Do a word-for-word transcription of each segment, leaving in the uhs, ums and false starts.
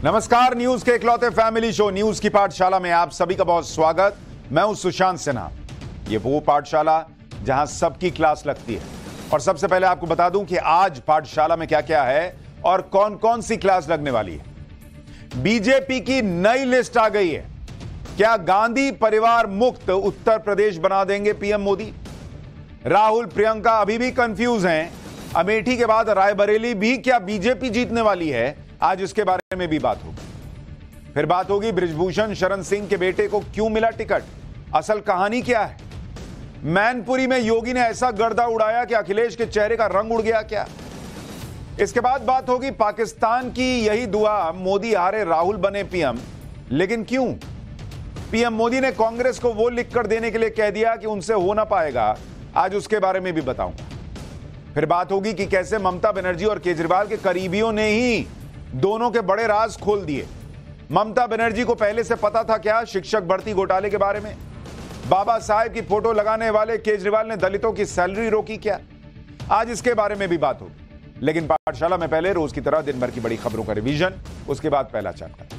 नमस्कार, न्यूज के इकलौते फैमिली शो न्यूज की पाठशाला में आप सभी का बहुत स्वागत। मैं हूं सुशांत सिन्हा। ये वो पाठशाला जहां सबकी क्लास लगती है। और सबसे पहले आपको बता दूं कि आज पाठशाला में क्या क्या है और कौन कौन सी क्लास लगने वाली है। बीजेपी की नई लिस्ट आ गई है। क्या गांधी परिवार मुक्त उत्तर प्रदेश बना देंगे पीएम मोदी? राहुल प्रियंका अभी भी कंफ्यूज हैं। अमेठी के बाद रायबरेली भी क्या बीजेपी जीतने वाली है? आज इसके बारे में भी बात होगी। फिर बात होगी बृजभूषण शरण सिंह के बेटे को क्यों मिला टिकट, असल कहानी क्या है? मैनपुरी में योगी ने ऐसा गर्दा उड़ाया कि अखिलेश के चेहरे का रंग उड़ गया क्या? इसके बाद बात होगी पाकिस्तान की यही दुआ, मोदी हारे राहुल बने पीएम, लेकिन क्यों? पीएम मोदी ने कांग्रेस को वो लिखकर देने के लिए कह दिया कि उनसे हो ना पाएगा। आज उसके बारे में भी बताऊंगा। फिर बात होगी कि कैसे ममता बनर्जी और केजरीवाल के करीबियों ने ही दोनों के बड़े राज खोल दिए। ममता बनर्जी को पहले से पता था क्या शिक्षक भर्ती घोटाले के बारे में? बाबा साहेब की फोटो लगाने वाले केजरीवाल ने दलितों की सैलरी रोकी क्या? आज इसके बारे में भी बात होगी। लेकिन पाठशाला में पहले रोज की तरह दिन भर की बड़ी खबरों का रिवीजन, उसके बाद पहला चैप्टर।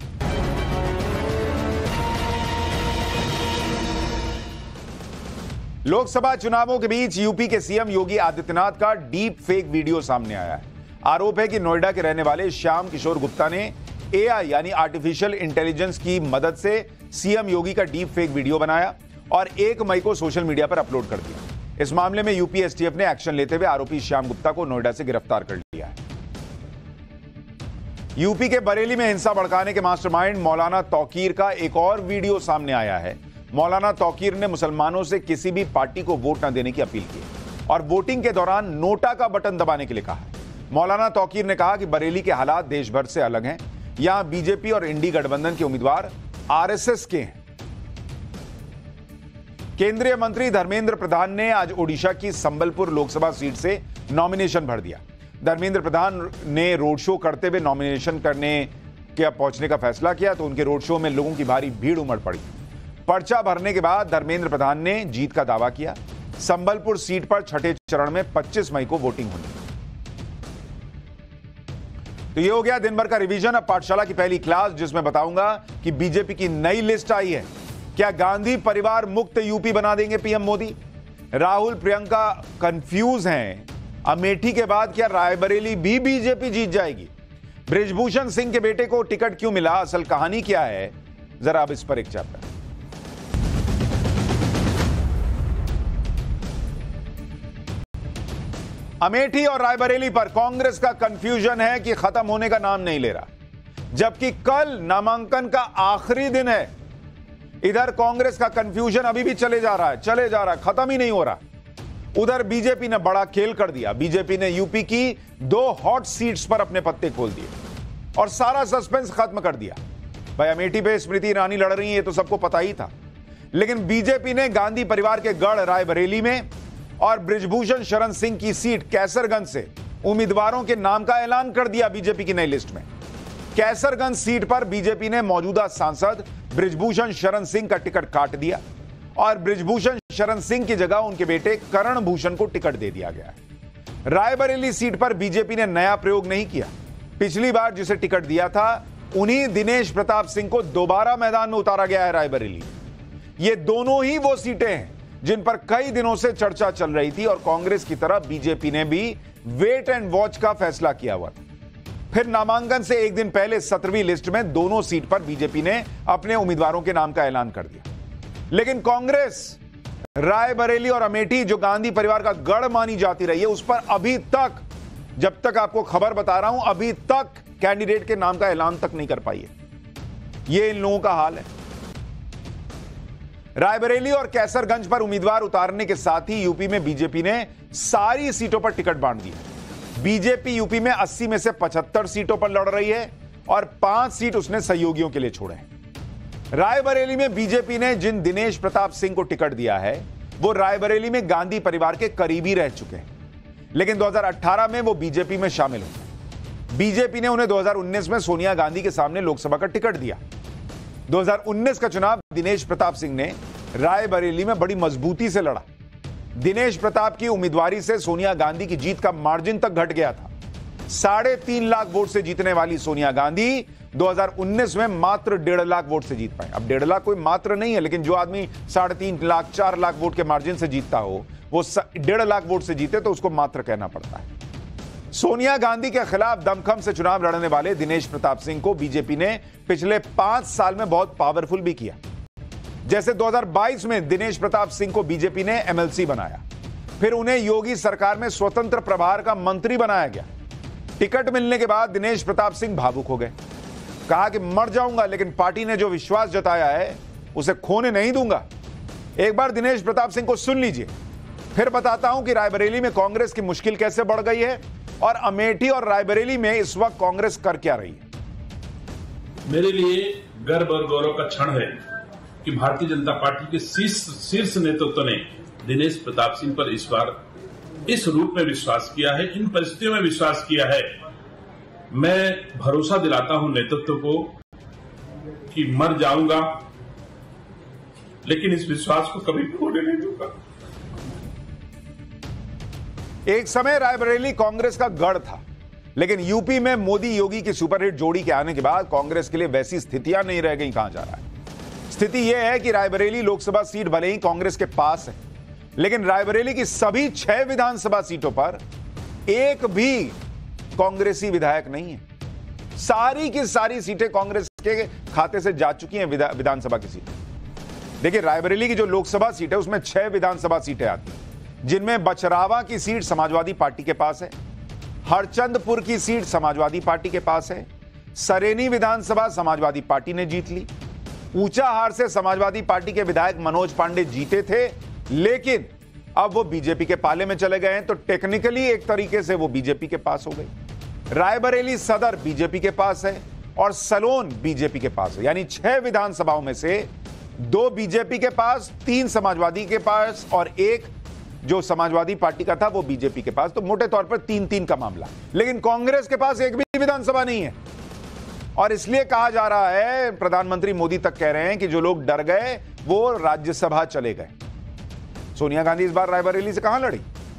लोकसभा चुनावों के बीच यूपी के सीएम योगी आदित्यनाथ का डीप फेक वीडियो सामने आया है। आरोप है कि नोएडा के रहने वाले श्याम किशोर गुप्ता ने एआई यानी आर्टिफिशियल इंटेलिजेंस की मदद से सीएम योगी का डीप फेक वीडियो बनाया और एक मई को सोशल मीडिया पर अपलोड कर दिया। इस मामले में यूपी एसटीएफ ने एक्शन लेते हुए आरोपी श्याम गुप्ता को नोएडा से गिरफ्तार कर लिया है। यूपी के बरेली में हिंसा भड़काने के मास्टरमाइंड मौलाना तौकीर का एक और वीडियो सामने आया है। मौलाना तौकीर ने मुसलमानों से किसी भी पार्टी को वोट न देने की अपील की और वोटिंग के दौरान नोटा का बटन दबाने के लिए कहा। मौलाना तौकीर ने कहा कि बरेली के हालात देश भर से अलग हैं। यहां बीजेपी और इंडी गठबंधन के उम्मीदवार आरएसएस के हैं। केंद्रीय मंत्री धर्मेंद्र प्रधान ने आज ओडिशा की संबलपुर लोकसभा सीट से नॉमिनेशन भर दिया। धर्मेंद्र प्रधान ने रोड शो करते हुए नॉमिनेशन करने के पहुंचने का फैसला किया तो उनके रोड शो में लोगों की भारी भीड़ उमड़ पड़ी। पर्चा भरने के बाद धर्मेंद्र प्रधान ने जीत का दावा किया। संबलपुर सीट पर छठे चरण में पच्चीस मई को वोटिंग होनी। तो ये हो गया दिन भर का रिवीजन। अब पाठशाला की पहली क्लास, जिसमें बताऊंगा कि बीजेपी की नई लिस्ट आई है। क्या गांधी परिवार मुक्त यूपी बना देंगे पीएम मोदी? राहुल प्रियंका कंफ्यूज हैं। अमेठी के बाद क्या रायबरेली भी बीजेपी जीत जाएगी? बृजभूषण सिंह के बेटे को टिकट क्यों मिला, असल कहानी क्या है? जरा अब इस पर एक चैप्टर। अमेठी और रायबरेली पर कांग्रेस का कंफ्यूजन है कि खत्म होने का नाम नहीं ले रहा, जबकि कल नामांकन का आखिरी दिन है। इधर कांग्रेस का कंफ्यूजन अभी भी चले जा रहा है चले जा रहा है खत्म ही नहीं हो रहा। उधर बीजेपी ने बड़ा खेल कर दिया। बीजेपी ने यूपी की दो हॉट सीट्स पर अपने पत्ते खोल दिए और सारा सस्पेंस खत्म कर दिया। भाई, अमेठी पे स्मृति ईरानी लड़ रही है, ये तो सबको पता ही था। लेकिन बीजेपी ने गांधी परिवार के गढ़ रायबरेली में और बृजभूषण शरण सिंह की सीट कैसरगंज से उम्मीदवारों के नाम का ऐलान कर दिया। बीजेपी की नई लिस्ट में कैसरगंज सीट पर बीजेपी ने मौजूदा सांसद बृजभूषण शरण सिंह का टिकट काट दिया और बृजभूषण शरण सिंह की जगह उनके बेटे करण भूषण को टिकट दे दिया गया है। रायबरेली सीट पर बीजेपी ने नया प्रयोग नहीं किया। पिछली बार जिसे टिकट दिया था उन्हीं दिनेश प्रताप सिंह को दोबारा मैदान में उतारा गया है रायबरेली। ये दोनों ही वो सीटें हैं जिन पर कई दिनों से चर्चा चल रही थी और कांग्रेस की तरफ बीजेपी ने भी वेट एंड वॉच का फैसला किया हुआ। फिर नामांकन से एक दिन पहले सत्रहवीं लिस्ट में दोनों सीट पर बीजेपी ने अपने उम्मीदवारों के नाम का ऐलान कर दिया। लेकिन कांग्रेस रायबरेली और अमेठी, जो गांधी परिवार का गढ़ मानी जाती रही है, उस पर अभी तक, जब तक आपको खबर बता रहा हूं, अभी तक कैंडिडेट के नाम का ऐलान तक नहीं कर पाई है। यह इन लोगों का हाल है। रायबरेली और कैसरगंज पर उम्मीदवार उतारने के साथ ही यूपी में बीजेपी ने सारी सीटों पर टिकट बांट दिया। बीजेपी यूपी में अस्सी में से पचहत्तर सीटों पर लड़ रही है और पांच सीट उसने सहयोगियों के लिए छोड़े हैं। रायबरेली में बीजेपी ने जिन दिनेश प्रताप सिंह को टिकट दिया है वो रायबरेली में गांधी परिवार के करीबी रह चुके हैं, लेकिन दो हज़ार अठारह में वो बीजेपी में शामिल हुए। बीजेपी ने उन्हें दो हज़ार उन्नीस में सोनिया गांधी के सामने लोकसभा का टिकट दिया। दो हज़ार उन्नीस का चुनाव दिनेश प्रताप सिंह ने रायबरेली में बड़ी मजबूती से लड़ा। दिनेश प्रताप की उम्मीदवारी से सोनिया गांधी की जीत का मार्जिन तक घट गया था। साढ़े तीन लाख वोट से जीतने वाली सोनिया गांधी दो हज़ार उन्नीस में मात्र डेढ़ लाख वोट से जीत पाए। अब डेढ़ लाख कोई मात्र नहीं है, लेकिन जो आदमी साढ़े तीन लाख चार लाख वोट के मार्जिन से जीतता हो वो डेढ़ लाख वोट से जीते तो उसको मात्र कहना पड़ता है। सोनिया गांधी के खिलाफ दमखम से चुनाव लड़ने वाले दिनेश प्रताप सिंह को बीजेपी ने पिछले पांच साल में बहुत पावरफुल भी किया। जैसे दो हज़ार बाईस में दिनेश प्रताप सिंह को बीजेपी ने एमएलसी बनाया, फिर उन्हें योगी सरकार में स्वतंत्र प्रभार का मंत्री बनाया गया। टिकट मिलने के बाद दिनेश प्रताप सिंह भावुक हो गए, कहा कि मर जाऊंगा लेकिन पार्टी ने जो विश्वास जताया है उसे खोने नहीं दूंगा। एक बार दिनेश प्रताप सिंह को सुन लीजिए, फिर बताता हूं कि रायबरेली में कांग्रेस की मुश्किल कैसे बढ़ गई है और अमेठी और रायबरेली में इस वक्त कांग्रेस कर क्या रही है। मेरे लिए गर्व और गौरव का क्षण है कि भारतीय जनता पार्टी के शीर्ष शीर्ष नेतृत्व ने दिनेश प्रताप सिंह पर इस बार इस रूप में विश्वास किया है, इन परिस्थितियों में विश्वास किया है। मैं भरोसा दिलाता हूं नेतृत्व को कि मर जाऊंगा लेकिन इस विश्वास को कभी खोने नहीं दूंगा। एक समय रायबरेली कांग्रेस का गढ़ था, लेकिन यूपी में मोदी योगी की सुपरहिट जोड़ी के आने के बाद कांग्रेस के लिए वैसी स्थितियां नहीं रह गई। कहां जा रहा है? स्थिति यह है कि रायबरेली लोकसभा सीट भले ही कांग्रेस के पास है, लेकिन रायबरेली की सभी छह विधानसभा सीटों पर एक भी कांग्रेसी विधायक नहीं है। सारी की सारी सीटें कांग्रेस के खाते से जा चुकी हैं, विधानसभा की सीटें। देखिए, रायबरेली की जो लोकसभा सीट है उसमें छह विधानसभा सीटें आती हैं, जिनमें बचरावा की सीट समाजवादी पार्टी के पास है, हरचंदपुर की सीट समाजवादी पार्टी के पास है, सरेनी विधानसभा समाजवादी पार्टी ने जीत ली। ऊंचाहार से समाजवादी पार्टी के विधायक मनोज पांडे जीते थे, लेकिन अब वो बीजेपी के पाले में चले गए हैं, तो टेक्निकली एक तरीके से वो बीजेपी के पास हो गई। रायबरेली सदर बीजेपी के पास है और सलोन बीजेपी के पास है, यानी छह विधानसभाओं में से दो बीजेपी के पास, तीन समाजवादी के पास और एक जो समाजवादी पार्टी का था वो बीजेपी के पास। तो मोटे तौर पर तीन तीन का मामला, लेकिन कांग्रेस के पास एक भी विधानसभा नहीं है। और इसलिए कहा जा रहा है, प्रधानमंत्री मोदी तक कह रहे हैं कि जो लोग डर गए वो राज्यसभा चले गए। सोनिया गांधी इस बार रायबरेली से कहां लड़ी?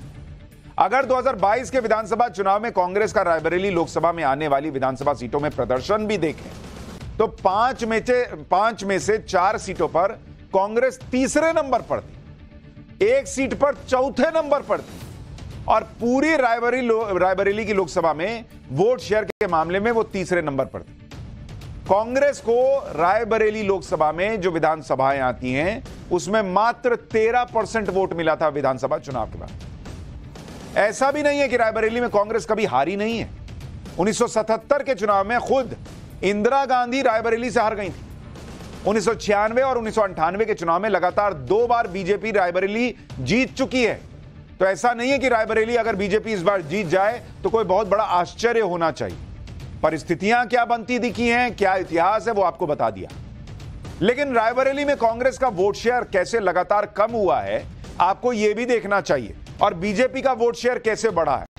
अगर दो हज़ार बाईस के विधानसभा चुनाव में कांग्रेस का रायबरेली लोकसभा में आने वाली विधानसभा सीटों में प्रदर्शन भी देखें तो पांच में से पांच में से चार सीटों पर कांग्रेस तीसरे नंबर पर थी, एक सीट पर चौथे नंबर पर थी और पूरी रायबरेली रायबरेली की लोकसभा में वोट शेयर के मामले में वो तीसरे नंबर पर थी। कांग्रेस को रायबरेली लोकसभा में जो विधानसभाएं आती हैं उसमें मात्र तेरह परसेंट वोट मिला था विधानसभा चुनाव के बाद। ऐसा भी नहीं है कि रायबरेली में कांग्रेस कभी हारी नहीं है। उन्नीस सौ सतहत्तर के चुनाव में खुद इंदिरा गांधी रायबरेली से हार गई थी। उन्नीस सौ छियानवे और उन्नीस सौ अंठानवे के चुनाव में लगातार दो बार बीजेपी रायबरेली जीत चुकी है। तो ऐसा नहीं है कि रायबरेली अगर बीजेपी इस बार जीत जाए तो कोई बहुत बड़ा आश्चर्य होना चाहिए। परिस्थितियां क्या बनती दिखी हैं, क्या इतिहास है, वो आपको बता दिया। लेकिन रायबरेली में कांग्रेस का वोट शेयर कैसे लगातार कम हुआ है आपको यह भी देखना चाहिए, और बीजेपी का वोट शेयर कैसे बढ़ा है।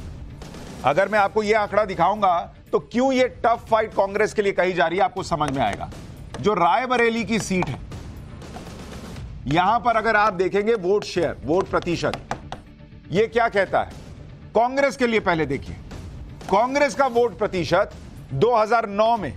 अगर मैं आपको यह आंकड़ा दिखाऊंगा तो क्यों यह टफ फाइट कांग्रेस के लिए कही जा रही है आपको समझ में आएगा। जो रायबरेली की सीट है, यहां पर अगर आप देखेंगे वोट शेयर, वोट प्रतिशत, यह क्या कहता है कांग्रेस के लिए। पहले देखिए, कांग्रेस का वोट प्रतिशत दो हज़ार नौ में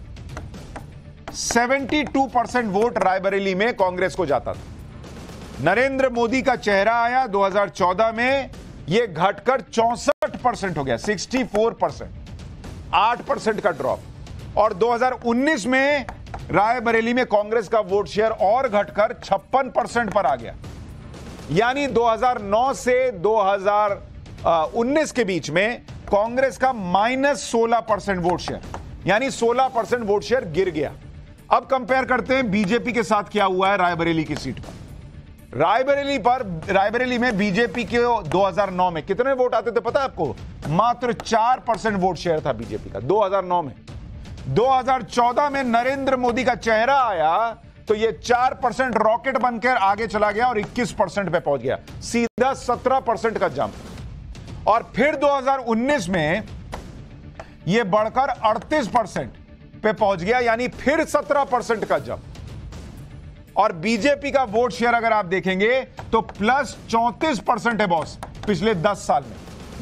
बहत्तर परसेंट वोट रायबरेली में कांग्रेस को जाता था। नरेंद्र मोदी का चेहरा आया दो हज़ार चौदह में, यह घटकर चौसठ परसेंट हो गया, चौंसठ परसेंट, आठ परसेंट का ड्रॉप। और दो हज़ार उन्नीस में रायबरेली में कांग्रेस का वोट शेयर और घटकर छप्पन परसेंट पर आ गया। यानी दो हज़ार नौ से दो हज़ार उन्नीस के बीच में कांग्रेस का माइनस सोलह परसेंट वोट शेयर, यानी सोलह परसेंट वोट शेयर गिर गया। अब कंपेयर करते हैं बीजेपी के साथ क्या हुआ है रायबरेली की सीट पर। रायबरेली पर रायबरेली में बीजेपी के दो हज़ार नौ में कितने वोट आते थे पता है आपको? मात्र चार परसेंट वोट शेयर था बीजेपी का दो हज़ार नौ में। दो हज़ार चौदह में नरेंद्र मोदी का चेहरा आया तो यह चार परसेंट रॉकेट बनकर आगे चला गया और इक्कीस परसेंट पे पहुंच गया, सीधा सत्रह परसेंट का जंप। और फिर दो हज़ार उन्नीस में यह बढ़कर अड़तीस परसेंट पे पहुंच गया, यानी फिर सत्रह परसेंट का जंप। और बीजेपी का वोट शेयर अगर आप देखेंगे तो प्लस चौंतीस परसेंट है बॉस पिछले दस साल में।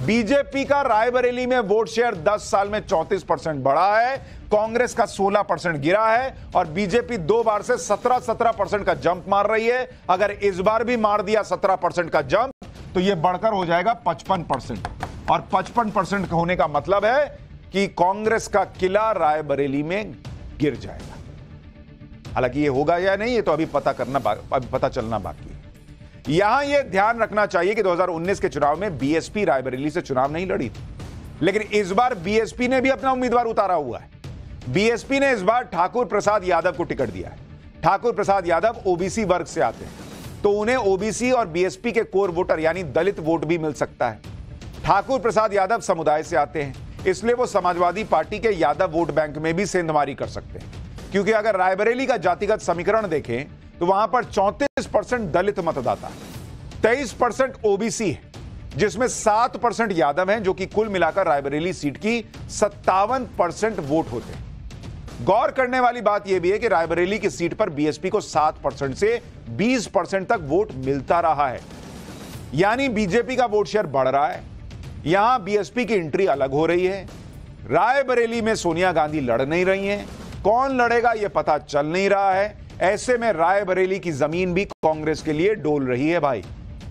बीजेपी का रायबरेली में वोट शेयर दस साल में चौंतीस परसेंट बढ़ा है, कांग्रेस का सोलह परसेंट गिरा है और बीजेपी दो बार से सत्रह सत्रह परसेंट का जंप मार रही है। अगर इस बार भी मार दिया सत्रह परसेंट का जंप तो यह बढ़कर हो जाएगा पचपन परसेंट और पचपन परसेंट होने का मतलब है कि कांग्रेस का किला रायबरेली में गिर जाएगा। हालांकि ये होगा या नहीं ये तो अभी पता करना अभी पता चलना बाकी है। यहां यह ध्यान रखना चाहिए कि दो हज़ार उन्नीस के चुनाव में बीएसपी रायबरेली से चुनाव नहीं लड़ी थी, लेकिन इस बार बीएसपी ने भी अपना उम्मीदवार उतारा हुआ है। बीएसपी ने इस बार ठाकुर प्रसाद यादव को टिकट दिया है। ठाकुर प्रसाद यादव ओबीसी वर्ग से आते हैं तो उन्हें ओबीसी और बीएसपी के कोर वोटर यानी दलित वोट भी मिल सकता है। ठाकुर प्रसाद यादव समुदाय से आते हैं, इसलिए वो समाजवादी पार्टी के यादव वोट बैंक में भी सेंधमारी कर सकते हैं, क्योंकि अगर रायबरेली का जातिगत समीकरण देखें तो वहां पर चौंतीस परसेंट दलित मतदाता, तेईस परसेंट ओबीसी है, जिसमें सात परसेंट यादव हैं, जो कि कुल मिलाकर रायबरेली सीट की सत्तावन परसेंट वोट होते हैं। गौर करने वाली बात यह भी है कि रायबरेली की सीट पर बीएसपी को सात परसेंट से बीस परसेंट तक वोट मिलता रहा है, यानी बीजेपी का वोट शेयर बढ़ रहा है। यहां बीएसपी की एंट्री अलग हो रही है। रायबरेली में सोनिया गांधी लड़ नहीं रही हैं, कौन लड़ेगा यह पता चल नहीं रहा है। ऐसे में रायबरेली की जमीन भी कांग्रेस के लिए डोल रही है भाई।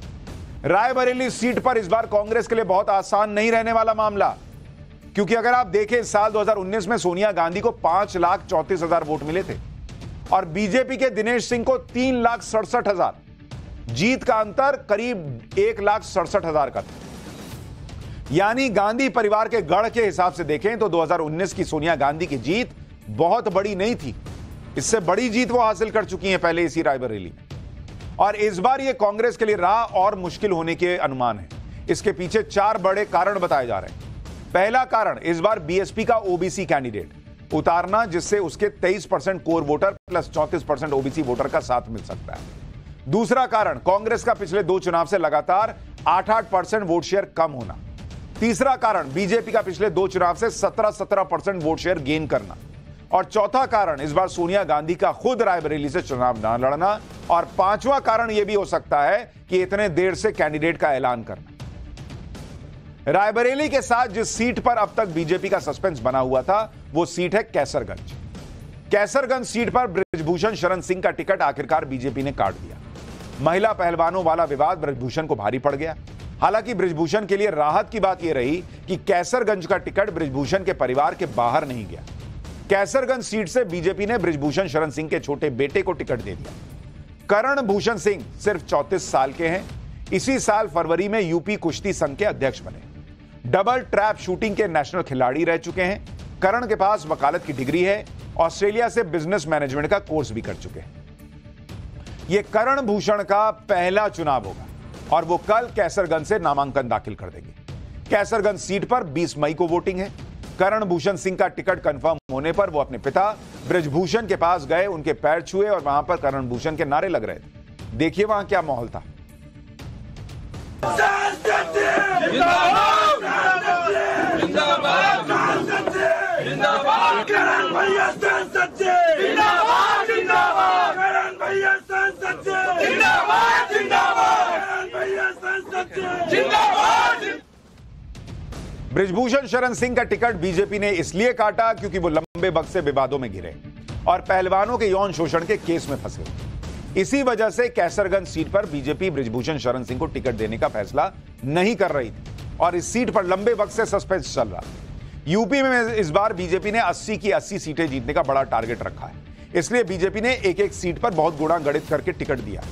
रायबरेली सीट पर इस बार कांग्रेस के लिए बहुत आसान नहीं रहने वाला मामला, क्योंकि अगर आप देखें साल दो हज़ार उन्नीस में सोनिया गांधी को पांच लाख चौंतीस हजार वोट मिले थे और बीजेपी के दिनेश सिंह को तीन लाख सड़सठ हजार। जीत का अंतर करीब एक लाख सड़सठ हजार का था। यानी गांधी परिवार के गढ़ के हिसाब से देखें तो दो हज़ार उन्नीस की सोनिया गांधी की जीत बहुत बड़ी नहीं थी, इससे बड़ी जीत वो हासिल कर चुकी हैं पहले इसी रायबरेली में। और इस बार ये कांग्रेस के लिए राह और मुश्किल होने के अनुमान है। इसके पीछे चार बड़े कारण बताए जा रहे हैं। पहला कारण इस बार बीएसपी का ओबीसी कैंडिडेट उतारना, जिससे उसके तेईस परसेंट कोर वोटर प्लस चौंतीस परसेंट ओबीसी वोटर का साथ मिल सकता है। दूसरा कारण कांग्रेस का पिछले दो चुनाव से लगातार आठ आठ परसेंट वोट शेयर कम होना। तीसरा कारण बीजेपी का पिछले दो चुनाव से सत्रह सत्रह परसेंट वोट शेयर गेन करना। और चौथा कारण इस बार सोनिया गांधी का खुद रायबरेली से चुनाव न लड़ना। और पांचवा कारण यह भी हो सकता है कि इतने देर से कैंडिडेट का ऐलान करना। रायबरेली के साथ जिस सीट पर अब तक बीजेपी का सस्पेंस बना हुआ था वो सीट है कैसरगंज। कैसरगंज सीट पर बृजभूषण शरण सिंह का टिकट आखिरकार बीजेपी ने काट दिया। महिला पहलवानों वाला विवाद बृजभूषण को भारी पड़ गया। हालांकि बृजभूषण के लिए राहत की बात यह रही कि कैसरगंज का टिकट बृजभूषण के परिवार के बाहर नहीं गया। कैसरगंज सीट से बीजेपी ने बृजभूषण शरण सिंह के छोटे बेटे को टिकट दे दिया। करण भूषण सिंह सिर्फ चौंतीस साल के हैं। इसी साल फरवरी में यूपी कुश्ती संघ के अध्यक्ष बने। डबल ट्रैप शूटिंग के नेशनल खिलाड़ी रह चुके हैं। करण के पास वकालत की डिग्री है। ऑस्ट्रेलिया से बिजनेस मैनेजमेंट का कोर्स भी कर चुके हैं। यह करण भूषण का पहला चुनाव होगा और वो कल कैसरगंज से नामांकन दाखिल कर देंगे। कैसरगंज सीट पर बीस मई को वोटिंग है। करण भूषण सिंह का टिकट कंफर्म होने पर वो अपने पिता बृजभूषण के पास गए, उनके पैर छुए और वहां पर करण भूषण के नारे लग रहे थे। देखिए वहां क्या माहौल था। बृजभूषण शरण सिंह का टिकट बीजेपी ने इसलिए काटा क्योंकि वो लंबे वक्त से विवादों में घिरे और पहलवानों के यौन शोषण के केस में फंसे। इसी वजह से कैसरगंज सीट पर बीजेपी बृजभूषण शरण सिंह को टिकट देने का फैसला नहीं कर रही थी और इस सीट पर लंबे वक्त से सस्पेंस चल रहा। यूपी में इस बार बीजेपी ने अस्सी की अस्सी सीटें जीतने का बड़ा टारगेट रखा है, इसलिए बीजेपी ने एक एक सीट पर बहुत गुणा गणित करके टिकट दिया।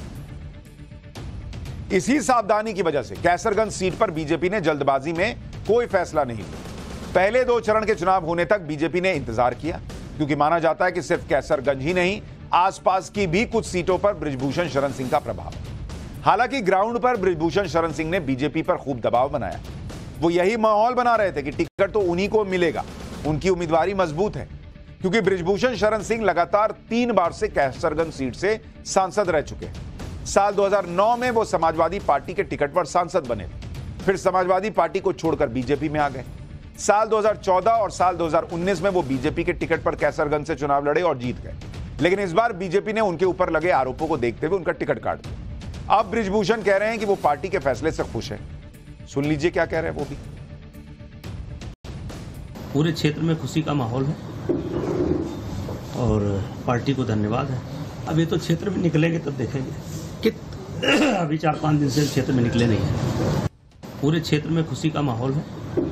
इसी सावधानी की वजह से कैसरगंज सीट पर बीजेपी ने जल्दबाजी में कोई फैसला नहीं लिया। पहले दो चरण के चुनाव होने तक बीजेपी ने इंतजार किया, क्योंकि माना जाता है कि सिर्फ कैसरगंज ही नहीं, आसपास की भी कुछ सीटों पर बृजभूषण शरण सिंह का प्रभाव है। हालांकि ग्राउंड पर बृजभूषण शरण सिंह ने बीजेपी पर खूब दबाव बनाया। वो यही माहौल बना रहे थे कि टिकट तो उन्हीं को मिलेगा, उनकी उम्मीदवारी मजबूत है, क्योंकि बृजभूषण शरण सिंह लगातार तीन बार से कैसरगंज सीट से सांसद रह चुके हैं। साल दो हज़ार नौ में वो समाजवादी पार्टी के टिकट पर सांसद बने, फिर समाजवादी पार्टी को छोड़कर बीजेपी में आ गए। साल दो हज़ार चौदह और साल दो हज़ार उन्नीस में वो बीजेपी के टिकट पर कैसरगंज से चुनाव लड़े और जीत गए, लेकिन इस बार बीजेपी ने उनके ऊपर लगे आरोपों को देखते हुए उनका टिकट काट दिया। अब बृजभूषण कह रहे हैं कि वो पार्टी के फैसले से खुश है। सुन लीजिए क्या कह रहे हैं वो भी। पूरे क्षेत्र में खुशी का माहौल है और पार्टी को धन्यवाद है। अब ये तो क्षेत्र में निकलेंगे तब देखेंगे कि अभी चार पांच दिन से क्षेत्र में निकले नहीं है। पूरे क्षेत्र में खुशी का माहौल है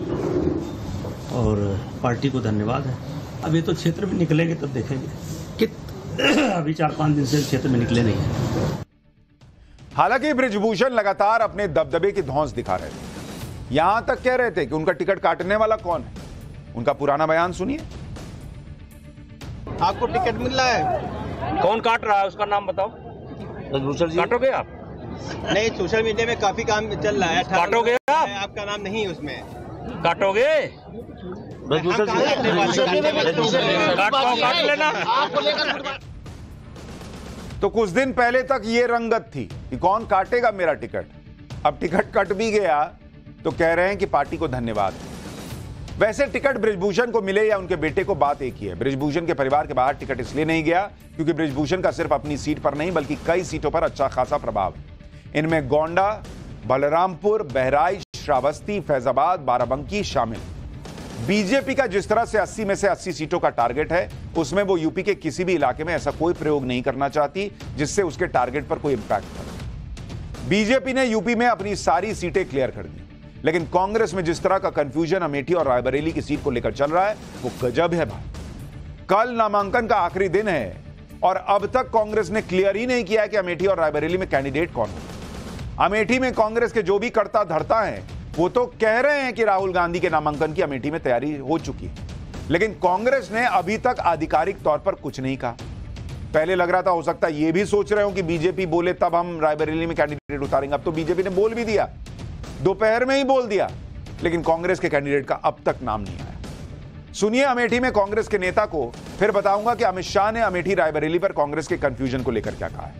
और पार्टी को धन्यवाद है। अब ये तो क्षेत्र में निकलेंगे तब देखेंगे कि अभी चार पांच दिन से क्षेत्र में निकले नहीं है। हालांकि बृजभूषण लगातार अपने दबदबे की धौंस दिखा रहे थे। यहां तक कह रहे थे कि उनका टिकट काटने वाला कौन है। उनका पुराना बयान सुनिए। आपको टिकट मिल रहा है? कौन काट रहा है उसका नाम बताओ। बृजभूषण जी काटोगे आप? नहीं, सोशल मीडिया में काफी काम चल रहा है। काटोगे आप? आपका नाम नहीं है उसमें। काटोगे? बृजभूषण काट लेना। तो कुछ दिन पहले तक ये रंगत थी कि कौन काटेगा मेरा टिकट। अब टिकट कट भी गया तो कह रहे हैं कि पार्टी को धन्यवाद है। वैसे टिकट बृजभूषण को मिले या उनके बेटे को, बात एक ही है। बृजभूषण के परिवार के बाहर टिकट इसलिए नहीं गया क्योंकि बृजभूषण का सिर्फ अपनी सीट पर नहीं बल्कि कई सीटों पर अच्छा खासा प्रभाव है। इनमें गोंडा, बलरामपुर, बहराइच, श्रावस्ती, फैजाबाद, बाराबंकी शामिल। बीजेपी का जिस तरह से अस्सी में से अस्सी सीटों का टारगेट है, उसमें वो यूपी के किसी भी इलाके में ऐसा कोई प्रयोग नहीं करना चाहती जिससे उसके टारगेट पर कोई इंपैक्ट पड़े। बीजेपी ने यूपी में अपनी सारी सीटें क्लियर कर दी, लेकिन कांग्रेस में जिस तरह का कंफ्यूजन अमेठी और रायबरेली की सीट को लेकर चल रहा है वो गजब है भाई। कल नामांकन का आखिरी दिन है और अब तक कांग्रेस ने क्लियर ही नहीं किया है कि अमेठी और रायबरेली में कैंडिडेट कौन होगा। अमेठी में कांग्रेस के जो भी करता धरता है वो तो कह रहे हैं कि राहुल गांधी के नामांकन की अमेठी में तैयारी हो चुकी है, लेकिन कांग्रेस ने अभी तक आधिकारिक तौर पर कुछ नहीं कहा। पहले लग रहा था हो सकता है ये भी सोच रहे हो कि बीजेपी बोले तब हम रायबरेली में कैंडिडेट उतारेंगे। अब तो बीजेपी ने बोल भी दिया, दोपहर में ही बोल दिया, लेकिन कांग्रेस के कैंडिडेट का अब तक नाम नहीं आया। सुनिए अमेठी में कांग्रेस के नेता को, फिर बताऊंगा कि अमित शाह ने अमेठी रायबरेली पर कांग्रेस के कंफ्यूजन को लेकर क्या कहा है।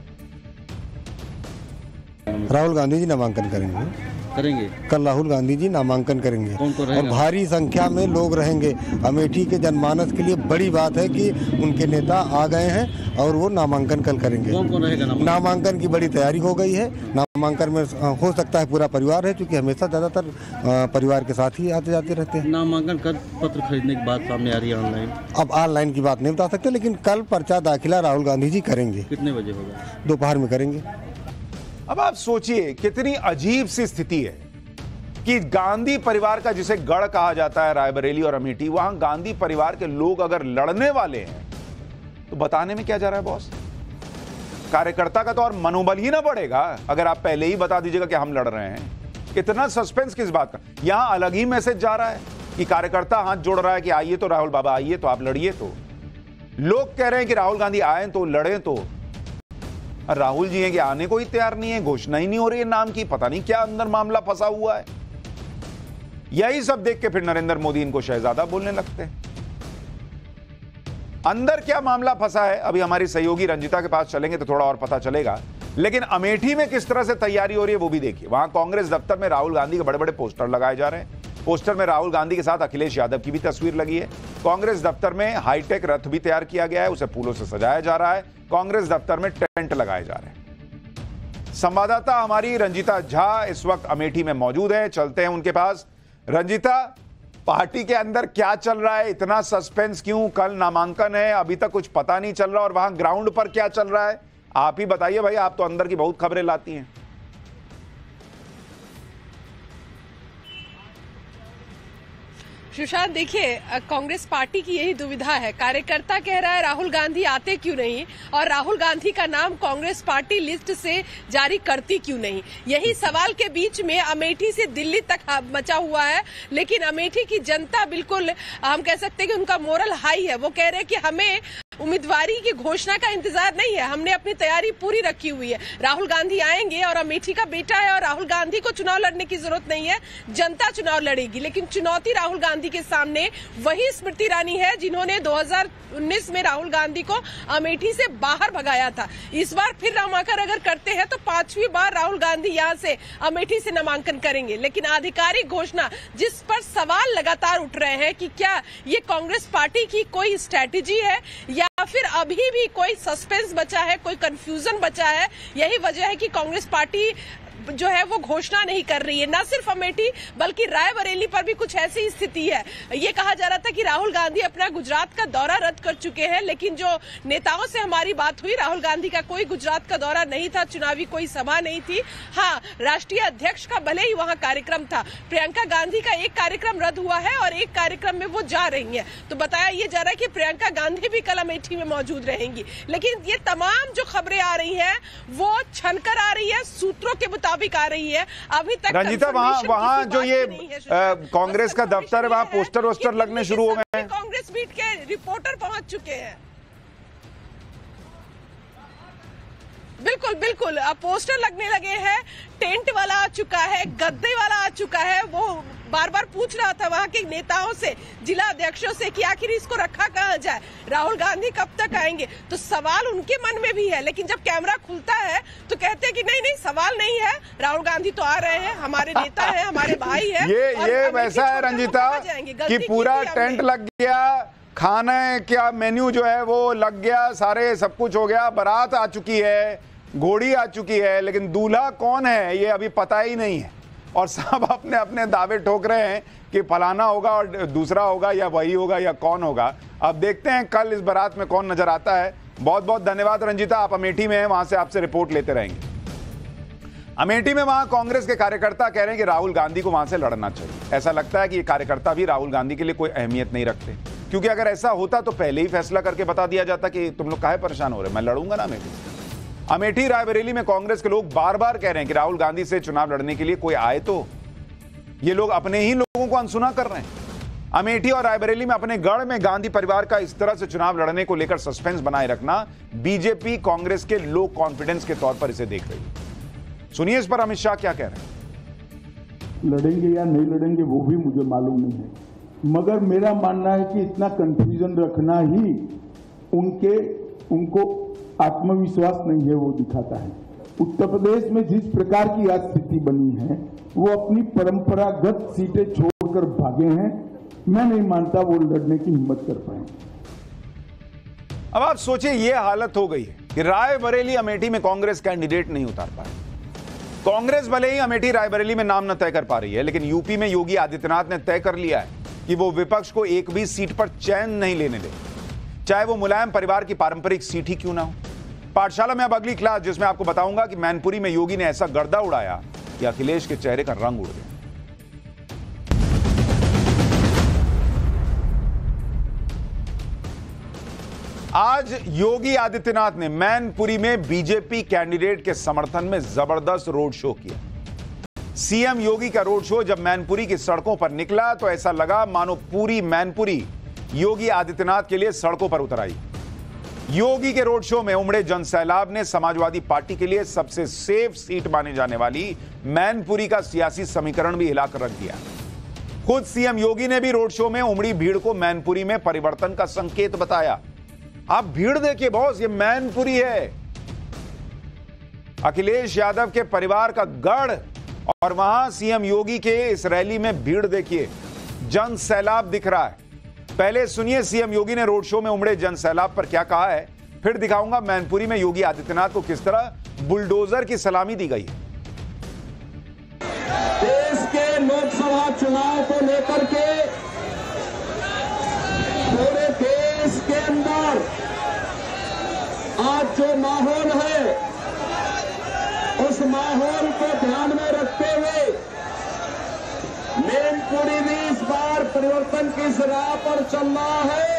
राहुल गांधी जी नामांकन करेंगे करेंगे कल राहुल गांधी जी नामांकन करेंगे कौन कौन और भारी संख्या में लोग रहेंगे। अमेठी के जनमानस के लिए बड़ी बात है कि उनके नेता आ गए हैं और वो नामांकन कल करेंगे। कौन कौन रहेगा? नामांकन की बड़ी तैयारी हो गई है। नामांकन में हो सकता है पूरा परिवार है, क्योंकि हमेशा ज्यादातर परिवार के साथ ही आते जाते रहते हैं। नामांकन कर पत्र खरीदने की बात सामने आ रही है ऑनलाइन। अब ऑनलाइन की बात नहीं बता सकते, लेकिन कल पर्चा दाखिला राहुल गांधी जी करेंगे। कितने बजे होगा? दोपहर में करेंगे। अब आप सोचिए कितनी अजीब सी स्थिति है कि गांधी परिवार का जिसे गढ़ कहा जाता है रायबरेली और अमेठी, वहां गांधी परिवार के लोग अगर लड़ने वाले हैं तो बताने में क्या जा रहा है बॉस। कार्यकर्ता का तो और मनोबल ही ना बढ़ेगा अगर आप पहले ही बता दीजिएगा कि हम लड़ रहे हैं। इतना सस्पेंस किस बात का। यहां अलग ही मैसेज जा रहा है कि कार्यकर्ता हाथ जोड़ रहा है कि आइए तो राहुल बाबा आइए तो आप लड़िए। तो लोग कह रहे हैं कि राहुल गांधी आए तो लड़े, तो राहुल जी हैं कि आने को ही तैयार नहीं है, घोषणा ही नहीं हो रही है नाम की। पता नहीं क्या अंदर मामला फंसा हुआ है। यही सब देख के फिर नरेंद्र मोदी इनको शहजादा बोलने लगते हैं। अंदर क्या मामला फंसा है अभी हमारी सहयोगी रंजिता के पास चलेंगे तो थोड़ा और पता चलेगा। लेकिन अमेठी में किस तरह से तैयारी हो रही है वो भी देखिए। वहां कांग्रेस दफ्तर में राहुल गांधी के बड़े बड़े पोस्टर लगाए जा रहे हैं। पोस्टर में राहुल गांधी के साथ अखिलेश यादव की भी तस्वीर लगी है। कांग्रेस दफ्तर में हाईटेक रथ भी तैयार किया गया है, उसे फूलों से सजाया जा रहा है। कांग्रेस दफ्तर में टेंट लगाए जा रहे हैं। संवाददाता हमारी रंजिता झा इस वक्त अमेठी में मौजूद है, चलते हैं उनके पास। रंजिता, पार्टी के अंदर क्या चल रहा है, इतना सस्पेंस क्यों? कल नामांकन है, अभी तक कुछ पता नहीं चल रहा, और वहां ग्राउंड पर क्या चल रहा है आप ही बताइए भाई, आप तो अंदर की बहुत खबरें लाती हैं। सुशांत, देखिए कांग्रेस पार्टी की यही दुविधा है। कार्यकर्ता कह रहा है राहुल गांधी आते क्यों नहीं, और राहुल गांधी का नाम कांग्रेस पार्टी लिस्ट से जारी करती क्यों नहीं। यही सवाल के बीच में अमेठी से दिल्ली तक मचा हुआ है। लेकिन अमेठी की जनता बिल्कुल, हम कह सकते हैं कि उनका मोरल हाई है। वो कह रहे हैं कि हमें उम्मीदवारी की घोषणा का इंतजार नहीं है, हमने अपनी तैयारी पूरी रखी हुई है। राहुल गांधी आएंगे और अमेठी का बेटा है और राहुल गांधी को चुनाव लड़ने की जरूरत नहीं है, जनता चुनाव लड़ेगी। लेकिन चुनौती राहुल गांधी के सामने वही स्मृति ईरानी है जिन्होंने दो हज़ार उन्नीस में राहुल गांधी को अमेठी से बाहर भगाया था। इस बार फिर नामांकन अगर करते हैं तो पांचवी बार राहुल गांधी यहां से अमेठी से नामांकन करेंगे। लेकिन आधिकारिक घोषणा जिस पर सवाल लगातार उठ रहे हैं कि क्या ये कांग्रेस पार्टी की कोई स्ट्रैटेजी है या फिर अभी भी कोई सस्पेंस बचा है, कोई कंफ्यूजन बचा है। यही वजह है कि कांग्रेस पार्टी जो है वो घोषणा नहीं कर रही है। न सिर्फ अमेठी बल्कि रायबरेली पर भी कुछ ऐसी स्थिति है। ये कहा जा रहा था कि राहुल गांधी अपना गुजरात का दौरा रद्द कर चुके हैं, लेकिन जो नेताओं से हमारी बात हुई, राहुल गांधी का कोई गुजरात का दौरा नहीं था, चुनावी कोई सभा नहीं थी। हाँ, राष्ट्रीय अध्यक्ष का भले ही वहां कार्यक्रम था, प्रियंका गांधी का एक कार्यक्रम रद्द हुआ है और एक कार्यक्रम में वो जा रही हैं। तो बताया ये जा रहा है कि प्रियंका गांधी भी कल अमेठी में मौजूद रहेंगी। लेकिन ये तमाम जो खबरें आ रही हैं वो छनकर आ रही है, सूत्रों के मुताबिक आ रही है। अभी तक रंजीता वहां वहां जो ये कांग्रेस का दफ्तर है वहां पोस्टर वोस्टर लगने शुरू हो गए हैं। कांग्रेस बीट के रिपोर्टर पहुंच चुके हैं। बिल्कुल बिल्कुल, अब पोस्टर लगने लगे हैं, टेंट वाला आ चुका है, गद्दे वाला आ चुका है। वो बार बार पूछ रहा था वहां के नेताओं से, जिला अध्यक्षों से कि आखिर इसको रखा कहाँ जाए, राहुल गांधी कब तक आएंगे। तो सवाल उनके मन में भी है, लेकिन जब कैमरा खुलता है तो कहते हैं कि नहीं नहीं सवाल नहीं है, राहुल गांधी तो आ रहे हैं, हमारे नेता हैं, हमारे भाई हैं। ये ये वैसा है रंजीता कि पूरा टेंट लग गया, खाना क्या मेन्यू जो है वो लग गया, सारे सब कुछ हो गया, बारात आ चुकी है, घोड़ी आ चुकी है, लेकिन दूल्हा कौन है ये अभी पता ही नहीं है। और सब अपने अपने दावे ठोक रहे हैं कि फलाना होगा और दूसरा होगा या वही होगा या कौन होगा। अब देखते हैं कल इस बारात में कौन नजर आता है। बहुत बहुत धन्यवाद रंजीता, आप अमेठी में हैं, वहां से आपसे रिपोर्ट लेते रहेंगे। अमेठी में वहां कांग्रेस के कार्यकर्ता कह रहे हैं कि राहुल गांधी को वहां से लड़ना चाहिए। ऐसा लगता है कि ये कार्यकर्ता भी राहुल गांधी के लिए कोई अहमियत नहीं रखते, क्योंकि अगर ऐसा होता तो पहले ही फैसला करके बता दिया जाता कि तुम लोग काहे परेशान हो रहे, मैं लड़ूंगा ना अमेठी। अमेठी रायबरेली में कांग्रेस के लोग बार बार कह रहे हैं कि राहुल गांधी से चुनाव लड़ने के लिए कोई आए तो। ये लोग अपने ही लोगों को अनसुना कर रहे हैं। अमेठी और रायबरेली में अपने गढ़ में गांधी परिवार का इस तरह से चुनाव लड़ने को लेकर सस्पेंस बनाए रखना बीजेपी कांग्रेस के लो कॉन्फिडेंस के तौर पर इसे देख रही है। सुनिए इस पर अमित शाह क्या कह रहे हैं। लड़ेंगे या नहीं लड़ेंगे वो भी मुझे मालूम नहीं है, मगर मेरा मानना है कि इतना कंफ्यूजन रखना ही उनके उनको आत्मविश्वास नहीं है वो दिखाता है। उत्तर प्रदेश में जिस प्रकार की आज स्थिति बनी है वो अपनी परंपरागत सीटें छोड़कर भागे हैं। मैं नहीं मानता वो लड़ने की हिम्मत कर पाए। अब आप सोचिए ये हालत हो गई है कि रायबरेली अमेठी में कांग्रेस कैंडिडेट नहीं उतार पा रही। कांग्रेस भले ही अमेठी रायबरेली में नाम न तय कर पा रही है, लेकिन यूपी में योगी आदित्यनाथ ने तय कर लिया है कि वो विपक्ष को एक भी सीट पर चैन नहीं लेने दे, चाहे वो मुलायम परिवार की पारंपरिक सीट ही क्यों ना हो। पाठशाला में अब अगली क्लास, जिसमें आपको बताऊंगा कि मैनपुरी में योगी ने ऐसा गर्दा उड़ाया कि अखिलेश के चेहरे का रंग उड़ गया। आज योगी आदित्यनाथ ने मैनपुरी में बीजेपी कैंडिडेट के समर्थन में जबरदस्त रोड शो किया। सीएम योगी का रोड शो जब मैनपुरी की सड़कों पर निकला तो ऐसा लगा मानो पूरी मैनपुरी योगी आदित्यनाथ के लिए सड़कों पर उतर आई। योगी के रोड शो में उमड़े जनसैलाब ने समाजवादी पार्टी के लिए सबसे सेफ सीट माने जाने वाली मैनपुरी का सियासी समीकरण भी हिलाकर रख दिया। खुद सीएम योगी ने भी रोड शो में उमड़ी भीड़ को मैनपुरी में परिवर्तन का संकेत बताया। आप भीड़ देखिए बॉस, ये मैनपुरी है, अखिलेश यादव के परिवार का गढ़, और वहां सीएम योगी के इस रैली में भीड़ देखिए, जन सैलाब दिख रहा है। पहले सुनिए सीएम योगी ने रोड शो में उमड़े जन सैलाब पर क्या कहा है, फिर दिखाऊंगा मैनपुरी में योगी आदित्यनाथ को किस तरह बुलडोजर की सलामी दी गई है। देश के लोकसभा चुनाव को लेकर के पूरे देश के अंदर आज जो माहौल है, उस माहौल को ध्यान में रखते हुए मैनपुरी भी इस बार परिवर्तन की राह पर चल रहा है।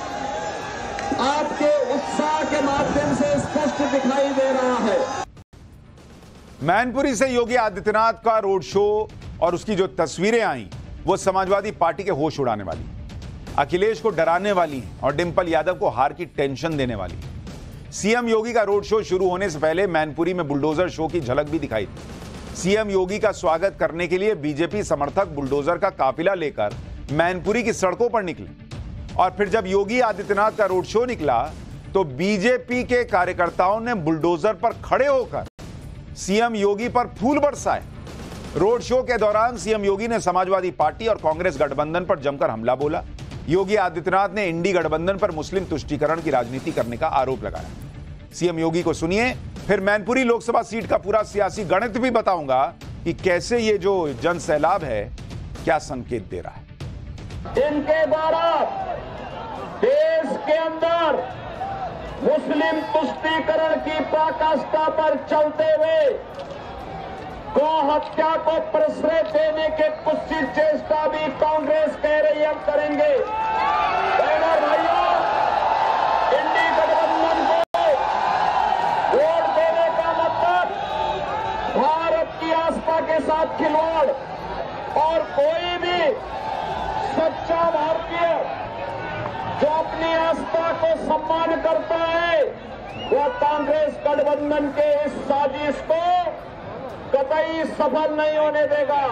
आपके उत्साह के माध्यम से स्पष्ट दिखाई दे रहा है। मैनपुरी से योगी आदित्यनाथ का रोड शो और उसकी जो तस्वीरें आई वो समाजवादी पार्टी के होश उड़ाने वाली, अखिलेश को डराने वाली हैं और डिंपल यादव को हार की टेंशन देने वाली। सीएम योगी का रोड शो शुरू होने से पहले मैनपुरी में बुलडोजर शो की झलक भी दिखाई दी। सीएम योगी का स्वागत करने के लिए बीजेपी समर्थक बुलडोजर का काफिला लेकर मैनपुरी की सड़कों पर निकले, और फिर जब योगी आदित्यनाथ का रोड शो निकला तो बीजेपी के कार्यकर्ताओं ने बुलडोजर पर खड़े होकर सीएम योगी पर फूल बरसाए। रोड शो के दौरान सीएम योगी ने समाजवादी पार्टी और कांग्रेस गठबंधन पर जमकर हमला बोला। योगी आदित्यनाथ ने इंडी गठबंधन पर मुस्लिम तुष्टीकरण की राजनीति करने का आरोप लगाया। सीएम योगी को सुनिए, फिर मैनपुरी लोकसभा सीट का पूरा सियासी गणित भी बताऊंगा कि कैसे ये जो जन सैलाब है क्या संकेत दे रहा है। इनके द्वारा देश के अंदर मुस्लिम तुष्टीकरण की पराकाष्ठा पर चलते हुए गौ हत्या को प्रश्रय देने के कुत्सित चेष्टा भी कांग्रेस कह रही हम करेंगे। बहनों भाइयों, इंडी गठबंधन को वोट देने का मतलब भारत की आस्था के साथ खिलवाड़, और कोई भी सच्चा भारतीय जो अपनी आस्था को सम्मान करता है वह कांग्रेस गठबंधन के इस साजिश को कतई सफल नहीं होने देगा।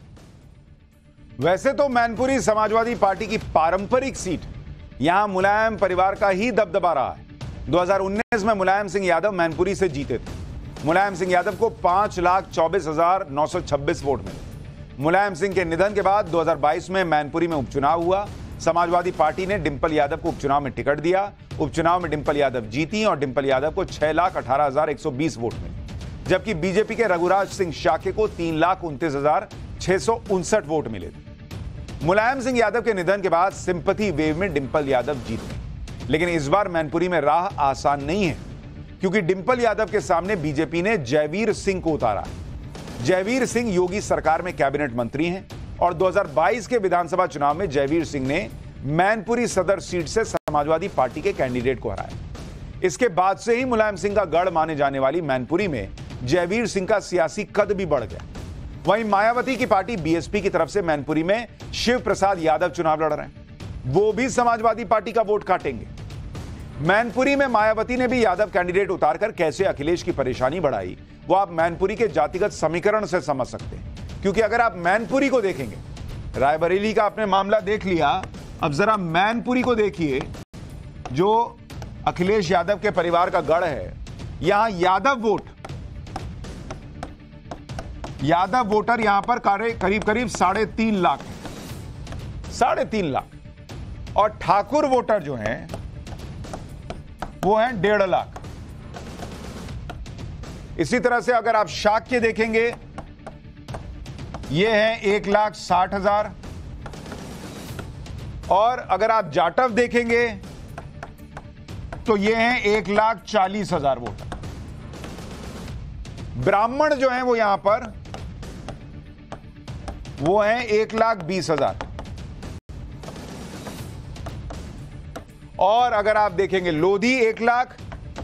वैसे तो मैनपुरी समाजवादी पार्टी की पारंपरिक सीट, यहां मुलायम परिवार का ही दबदबा रहा है। दो हज़ार उन्नीस में मुलायम सिंह यादव मैनपुरी से जीते थे। मुलायम सिंह यादव को पांच लाख चौबीस हजार नौ सौ छब्बीस वोट मिले। मुलायम सिंह के निधन के बाद दो हज़ार बाईस में मैनपुरी में उपचुनाव हुआ। समाजवादी पार्टी ने डिंपल यादव को उपचुनाव में टिकट दिया। उपचुनाव में डिंपल यादव जीती और डिंपल यादव को छह लाख अठारह हजार एक सौ बीस वोट मिले, जबकि बीजेपी के रघुराज सिंह शाके को तीन लाख उनतीस हजार छह सौ उनसठ वोट मिले थे। मुलायम सिंह यादव के निधन के बाद सिंपैथी वेव में डिंपल यादव जीत गए, लेकिन इस बार मैनपुरी में राह आसान नहीं है, क्योंकि डिंपल यादव के सामने बीजेपी ने जयवीर सिंह को उतारा। जयवीर सिंह योगी सरकार में कैबिनेट मंत्री हैं और दो हज़ार बाईस के विधानसभा चुनाव में जयवीर सिंह ने मैनपुरी सदर सीट से समाजवादी पार्टी के कैंडिडेट को हराया। इसके बाद से ही मुलायम सिंह का गढ़ माने जाने वाली मैनपुरी में जयवीर सिंह का सियासी कद भी बढ़ गया। वहीं मायावती की पार्टी बीएसपी की तरफ से मैनपुरी में शिव प्रसाद यादव चुनाव लड़ रहे हैं, वो भी समाजवादी पार्टी का वोट काटेंगे। मैनपुरी में मायावती ने भी यादव कैंडिडेट उतारकर कैसे अखिलेश की परेशानी बढ़ाई, वो आप मैनपुरी के जातिगत समीकरण से समझ सकते हैं। क्योंकि अगर आप मैनपुरी को देखेंगे, रायबरेली का आपने मामला देख लिया, अब जरा मैनपुरी को देखिए, जो अखिलेश यादव के परिवार का गढ़ है। यहां यादव वोट यादव वोटर यहां पर करीब करीब साढ़े तीन लाख साढ़े तीन लाख और ठाकुर वोटर जो हैं वो हैं डेढ़ लाख। इसी तरह से अगर आप शाक्य देखेंगे, ये हैं एक लाख साठ हजार, और अगर आप जाटव देखेंगे तो ये हैं एक लाख चालीस हजार वोटर। ब्राह्मण जो हैं वो यहां पर वो हैं एक लाख बीस हजार, और अगर आप देखेंगे लोधी एक लाख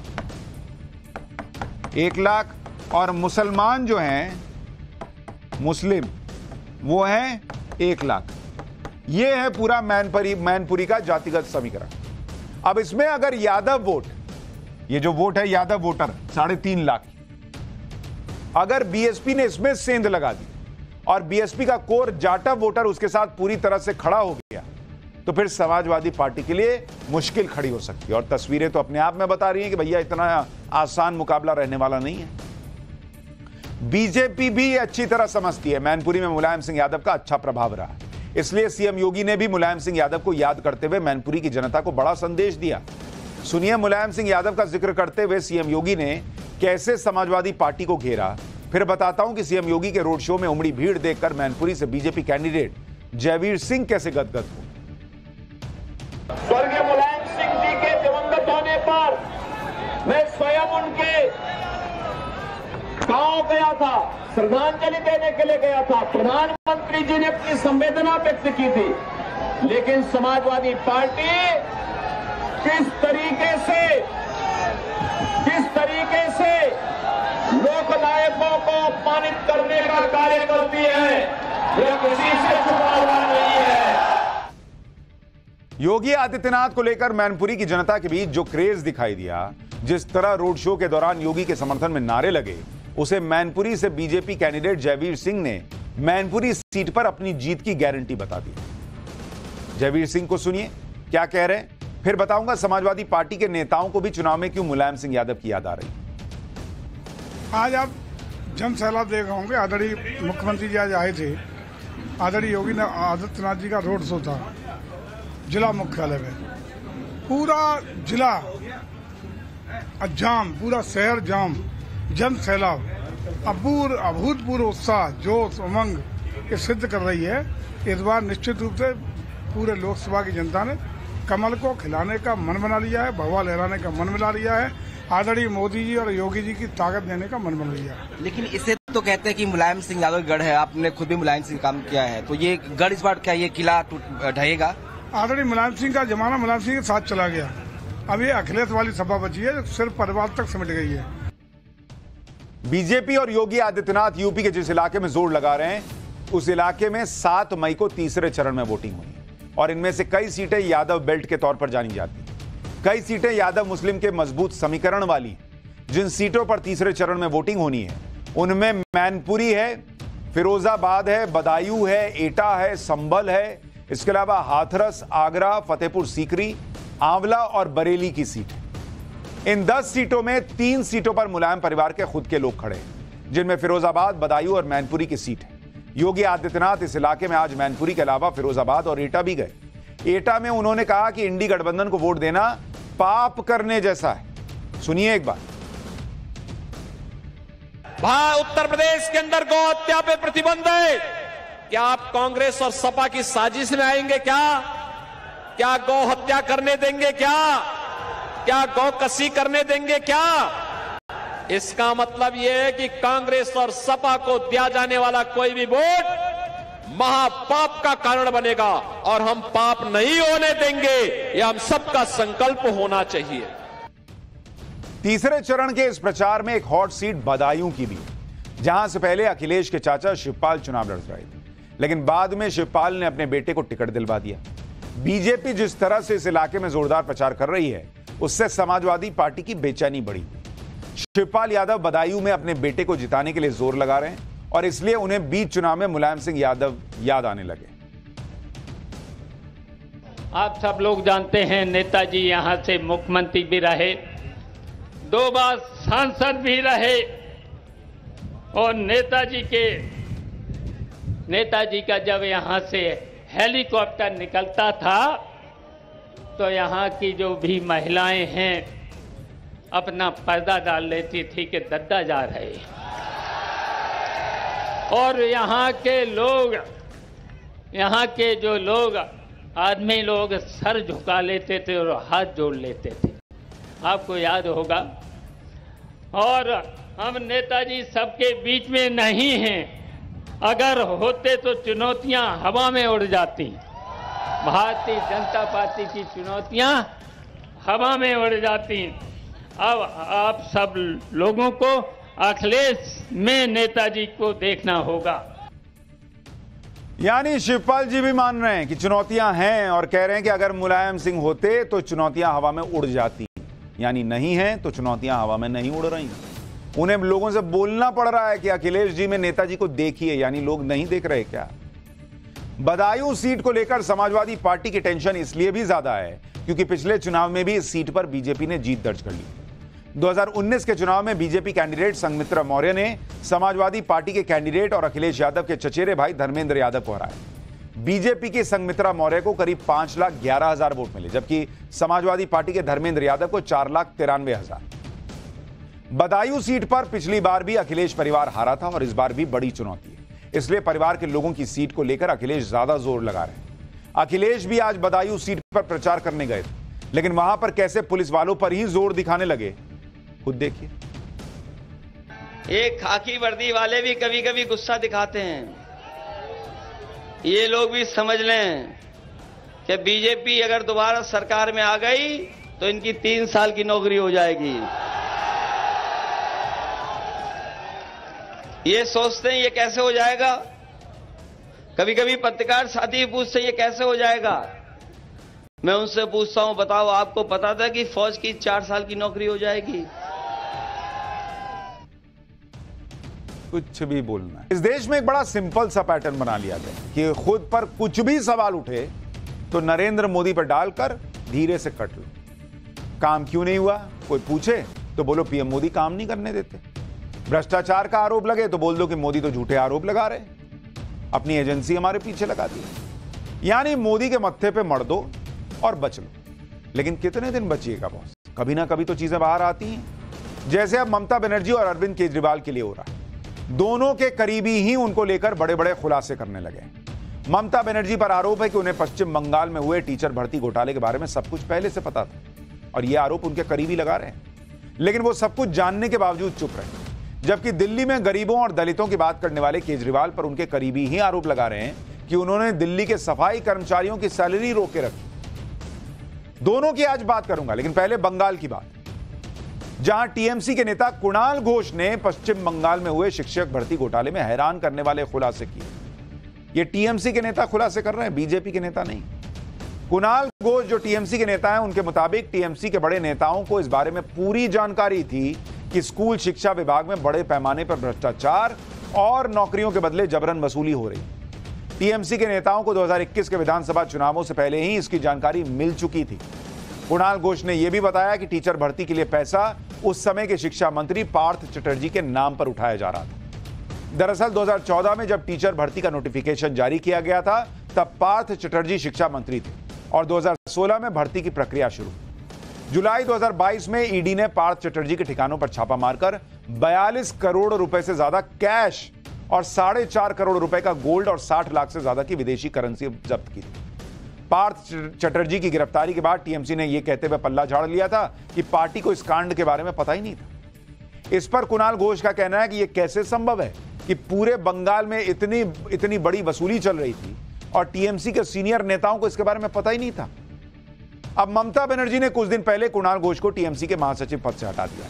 एक लाख और मुसलमान जो हैं मुस्लिम वो हैं एक लाख। ये है पूरा मैनपुरी मैनपुरी का जातिगत समीकरण। अब इसमें अगर यादव वोट, ये जो वोट है यादव वोटर साढ़े तीन लाख, अगर बीएसपी ने इसमें सेंध लगा दी और बीएसपी का कोर जाटव वोटर उसके साथ पूरी तरह से खड़ा हो गया, तो फिर समाजवादी पार्टी के लिए मुश्किल खड़ी हो सकती है। और तस्वीरें तो अपने आप में बता रही हैं कि भैया इतना आसान मुकाबला रहने वाला नहीं है। बीजेपी भी अच्छी तरह समझती है मैनपुरी में मुलायम सिंह यादव का अच्छा प्रभाव रहा है, इसलिए सीएम योगी ने भी मुलायम सिंह यादव को याद करते हुए मैनपुरी की जनता को बड़ा संदेश दिया। सुनिए मुलायम सिंह यादव का जिक्र करते हुए सीएम योगी ने कैसे समाजवादी पार्टी को घेरा, फिर बताता हूं कि सीएम योगी के रोड शो में उमड़ी भीड़ देखकर मैनपुरी से बीजेपी कैंडिडेट जयवीर सिंह कैसे गदगद हो। स्वर्गीय मुलायम सिंह जी के दिवंगत होने पर मैं स्वयं उनके गांव गया था, श्रद्धांजलि देने के लिए गया था। प्रधानमंत्री जी ने अपनी संवेदना व्यक्त की थी, लेकिन समाजवादी पार्टी किस तरीके से किस तरीके से लोक नायकों को अपमानित करने का कार्य करती है, यह किसी से छुपा हुआ नहीं है। योगी आदित्यनाथ को लेकर मैनपुरी की जनता के बीच जो क्रेज दिखाई दिया, जिस तरह रोड शो के दौरान योगी के समर्थन में नारे लगे, उसे मैनपुरी से बीजेपी कैंडिडेट जयवीर सिंह ने मैनपुरी सीट पर अपनी जीत की गारंटी बता दी। जयवीर सिंह को सुनिए क्या कह रहे हैं, फिर बताऊंगा समाजवादी पार्टी के नेताओं को भी चुनाव में क्यों मुलायम सिंह यादव की याद आ रही। आज आप जन सैलाब देख रहे होंगे। आदरणीय मुख्यमंत्री जी आज आए थे। आदरणीय योगी ने आदित्यनाथ जी का रोड शो था जिला मुख्यालय में। पूरा जिला जाम, पूरा शहर जाम, जन सैलाब, अपूर्व अभूतपूर्व उत्साह, जोश, उमंग ये सिद्ध कर रही है। इस बार निश्चित रूप से पूरे लोकसभा की जनता ने कमल को खिलाने का मन बना लिया है, भगवा लहराने का मन बना लिया है, आदरणीय मोदी जी और योगी जी की ताकत देने का मन बना लिया है। लेकिन इसे तो कहते हैं कि मुलायम सिंह यादव गढ़ है, आपने खुद भी मुलायम सिंह काम किया है, तो ये गढ़ इस बार क्या ये किला ढहेगा? आदरणीय मुलायम सिंह का जमाना मुलायम सिंह के साथ चला गया। अब ये अखिलेश वाली सभा बची है, सिर्फ परिवार तक सिमट गई है। बीजेपी और योगी आदित्यनाथ यूपी के जिस इलाके में जोर लगा रहे हैं, उस इलाके में सात मई को तीसरे चरण में वोटिंग हुई और इनमें से कई सीटें यादव बेल्ट के तौर पर जानी जाती हैं। कई सीटें यादव मुस्लिम के मजबूत समीकरण वाली। जिन सीटों पर तीसरे चरण में वोटिंग होनी है उनमें मैनपुरी है, फिरोजाबाद है, बदायूं है, एटा है, संभल है, इसके अलावा हाथरस, आगरा, फतेहपुर सीकरी, आंवला और बरेली की सीट है। इन दस सीटों में तीन सीटों पर मुलायम परिवार के खुद के लोग खड़े हैं, जिनमें फिरोजाबाद, बदायूं और मैनपुरी की सीट है। योगी आदित्यनाथ इस इलाके में आज मैनपुरी के अलावा फिरोजाबाद और एटा भी गए। एटा में उन्होंने कहा कि इंडी गठबंधन को वोट देना पाप करने जैसा है। सुनिए एक बार। भाई उत्तर प्रदेश के अंदर गौ हत्या पे प्रतिबंध है, क्या आप कांग्रेस और सपा की साजिश में आएंगे? क्या क्या गौ हत्या करने देंगे? क्या क्या गौ कसी करने देंगे? क्या इसका मतलब यह है कि कांग्रेस और सपा को दिया जाने वाला कोई भी वोट महापाप का कारण बनेगा और हम पाप नहीं होने देंगे। यह हम सबका संकल्प होना चाहिए। तीसरे चरण के इस प्रचार में एक हॉट सीट बदायूं की भी, जहां से पहले अखिलेश के चाचा शिवपाल चुनाव लड़ रहे थे, लेकिन बाद में शिवपाल ने अपने बेटे को टिकट दिलवा दिया। बीजेपी जिस तरह से इस इलाके में जोरदार प्रचार कर रही है, उससे समाजवादी पार्टी की बेचैनी बढ़ी। शिवपाल यादव बदायूं में अपने बेटे को जिताने के लिए जोर लगा रहे हैं और इसलिए उन्हें बीच चुनाव में मुलायम सिंह यादव याद आने लगे। आप सब लोग जानते हैं नेताजी यहां से मुख्यमंत्री भी रहे, दो बार सांसद भी रहे और नेताजी के नेताजी का जब यहां से हेलीकॉप्टर निकलता था तो यहाँ की जो भी महिलाएं हैं अपना पर्दा डाल लेती थी कि दद्दा जा रहे, और यहाँ के लोग यहाँ के जो लोग आदमी लोग सर झुका लेते थे और हाथ जोड़ लेते थे, आपको याद होगा। और हम नेताजी सबके बीच में नहीं हैं, अगर होते तो चुनौतियां हवा में उड़ जाती। भारतीय जनता पार्टी की चुनौतियां हवा में उड़ जाती। अब आप सब लोगों को अखिलेश में नेताजी को देखना होगा। यानी शिवपाल जी भी मान रहे हैं कि चुनौतियां हैं और कह रहे हैं कि अगर मुलायम सिंह होते तो चुनौतियां हवा में उड़ जाती, यानी नहीं है तो चुनौतियां हवा में नहीं उड़ रही। उन्हें लोगों से बोलना पड़ रहा है कि अखिलेश जी में नेताजी को देखिए, यानी लोग नहीं देख रहे क्या। बदायूं सीट को लेकर समाजवादी पार्टी की टेंशन इसलिए भी ज्यादा है क्योंकि पिछले चुनाव में भी इस सीट पर बीजेपी ने जीत दर्ज कर ली। दो हज़ार उन्नीस के चुनाव में बीजेपी कैंडिडेट संघमित्रा मौर्य ने समाजवादी पार्टी के कैंडिडेट और अखिलेश यादव के चचेरे भाई धर्मेंद्र यादव को हराया। बीजेपी की संघमित्रा मौर्य को करीब पांच लाख ग्यारह हजार वोट मिले, जबकि समाजवादी पार्टी के धर्मेंद्र यादव को चार लाख तिरानवे हजार। बदायूं सीट पर पिछली बार भी अखिलेश परिवार हारा था और इस बार भी बड़ी चुनौती है, इसलिए परिवार के लोगों की सीट को लेकर अखिलेश ज्यादा जोर लगा रहे हैं। अखिलेश भी आज बदायूं सीट पर प्रचार करने गए थे, लेकिन वहां पर कैसे पुलिस वालों पर ही जोर दिखाने लगे, खुद देखिए। ये खाकी वर्दी वाले भी कभी कभी गुस्सा दिखाते हैं। ये लोग भी समझ लें कि बीजेपी अगर दोबारा सरकार में आ गई तो इनकी तीन साल की नौकरी हो जाएगी। ये सोचते हैं ये कैसे हो जाएगा। कभी कभी पत्रकार साथी पूछते हैं ये कैसे हो जाएगा। मैं उनसे पूछता हूं, बताओ आपको पता था कि फौज की चार साल की नौकरी हो जाएगी? कुछ भी बोलना है। इस देश में एक बड़ा सिंपल सा पैटर्न बना लिया गया कि खुद पर कुछ भी सवाल उठे तो नरेंद्र मोदी पर डालकर धीरे से कट लो। काम क्यों नहीं हुआ कोई पूछे तो बोलो पीएम मोदी काम नहीं करने देते। भ्रष्टाचार का आरोप लगे तो बोल दो कि मोदी तो झूठे आरोप लगा रहे, अपनी एजेंसी हमारे पीछे लगा दी। यानी मोदी के मत्थे पे मर दो और बच लो। लेकिन कितने दिन बचिएगा बॉस? कभी ना कभी तो चीजें बाहर आती हैं, जैसे अब ममता बनर्जी और अरविंद केजरीवाल के लिए हो रहा है। दोनों के करीबी ही उनको लेकर बड़े बड़े खुलासे करने लगे। ममता बनर्जी पर आरोप है कि उन्हें पश्चिम बंगाल में हुए टीचर भर्ती घोटाले के बारे में सब कुछ पहले से पता था और यह आरोप उनके करीबी लगा रहे हैं, लेकिन वो सब कुछ जानने के बावजूद चुप रहे। जबकि दिल्ली में गरीबों और दलितों की बात करने वाले केजरीवाल पर उनके करीबी ही आरोप लगा रहे हैं कि उन्होंने दिल्ली के सफाई कर्मचारियों की सैलरी रोक के रखी। दोनों की आज बात करूंगा, लेकिन पहले बंगाल की बात, जहां टीएमसी के नेता कुणाल घोष ने पश्चिम बंगाल में हुए शिक्षक भर्ती घोटाले में हैरान करने वाले खुलासे किए। ये टीएमसी के नेता खुलासे कर रहे हैं, बीजेपी के नेता नहीं। कुणाल घोष जो टीएमसी के नेता हैं, उनके मुताबिक टीएमसी के बड़े नेताओं को इस बारे में पूरी जानकारी थी कि स्कूल शिक्षा विभाग में बड़े पैमाने पर भ्रष्टाचार और नौकरियों के बदले जबरन वसूली हो रही। टीएमसी के नेताओं को दो हज़ार इक्कीस के विधानसभा चुनावों से पहले ही इसकी जानकारी मिल चुकी थी। कुणाल घोष ने यह भी बताया कि टीचर भर्ती के लिए पैसा उस समय के शिक्षा मंत्री पार्थ चटर्जी के नाम पर उठाया जा रहा था। दरअसल दो हज़ार चौदह में जब टीचर भर्ती का नोटिफिकेशन जारी किया गया था, तब पार्थ चटर्जी शिक्षा मंत्री थे और दो हज़ार सोलह में भर्ती की प्रक्रिया शुरू। जुलाई दो हज़ार बाईस में ईडी ने पार्थ चटर्जी के ठिकानों पर छापा मारकर बयालीस करोड़ रुपए से ज्यादा कैश और साढ़े चार करोड़ रुपए का गोल्ड और साठ लाख से ज्यादा की विदेशी करेंसी जब्त की थी। पार्थ चटर्जी की गिरफ्तारी के बाद टीएमसी ने यह कहते हुए पल्ला झाड़ लिया था कि पार्टी को इस कांड के बारे में पता ही नहीं था। इस पर कुणाल घोष का कहना है कि यह कैसे संभव है कि पूरे बंगाल में इतनी इतनी बड़ी वसूली चल रही थी और टीएमसी के सीनियर नेताओं को इसके बारे में पता ही नहीं था। अब ममता बनर्जी ने कुछ दिन पहले कुणाल घोष को टीएमसी के महासचिव पद से हटा दिया।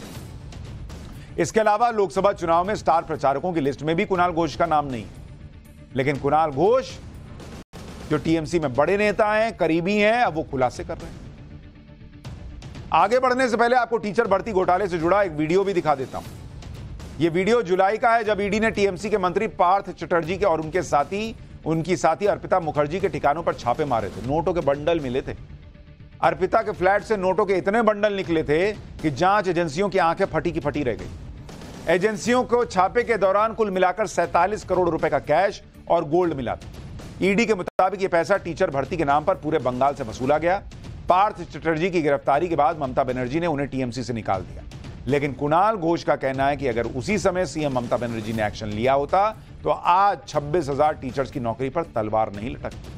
इसके अलावा लोकसभा चुनाव में स्टार प्रचारकों की लिस्ट में भी कुणाल घोष का नाम नहीं, लेकिन कुणाल घोष जो टीएमसी में बड़े नेता हैं, करीबी हैं, अब वो खुलासे कर रहे हैं। आगे बढ़ने से पहले आपको टीचर भर्ती घोटाले से जुड़ा एक वीडियो भी दिखा देता हूं। यह वीडियो जुलाई का है, जब ईडी ने टीएमसी के मंत्री पार्थ चटर्जी के और उनके साथी उनकी साथी अर्पिता मुखर्जी के ठिकानों पर छापे मारे थे। नोटों के बंडल मिले थे। अर्पिता के फ्लैट से नोटों के इतने बंडल निकले थे कि जांच एजेंसियों की आंखें फटी की फटी रह गई। एजेंसियों को छापे के दौरान कुल मिलाकर सैंतालीस करोड़ रुपए का कैश और गोल्ड मिला था। ईडी के मुताबिक यह पैसा टीचर भर्ती के नाम पर पूरे बंगाल से वसूला गया। पार्थ चटर्जी की गिरफ्तारी के बाद ममता बनर्जी ने उन्हें टीएमसी से निकाल दिया, लेकिन कुणाल घोष का कहना है कि अगर उसी समय सीएम ममता बनर्जी ने एक्शन लिया होता तो आज छब्बीस हजार टीचर्स की नौकरी पर तलवार नहीं लटकती।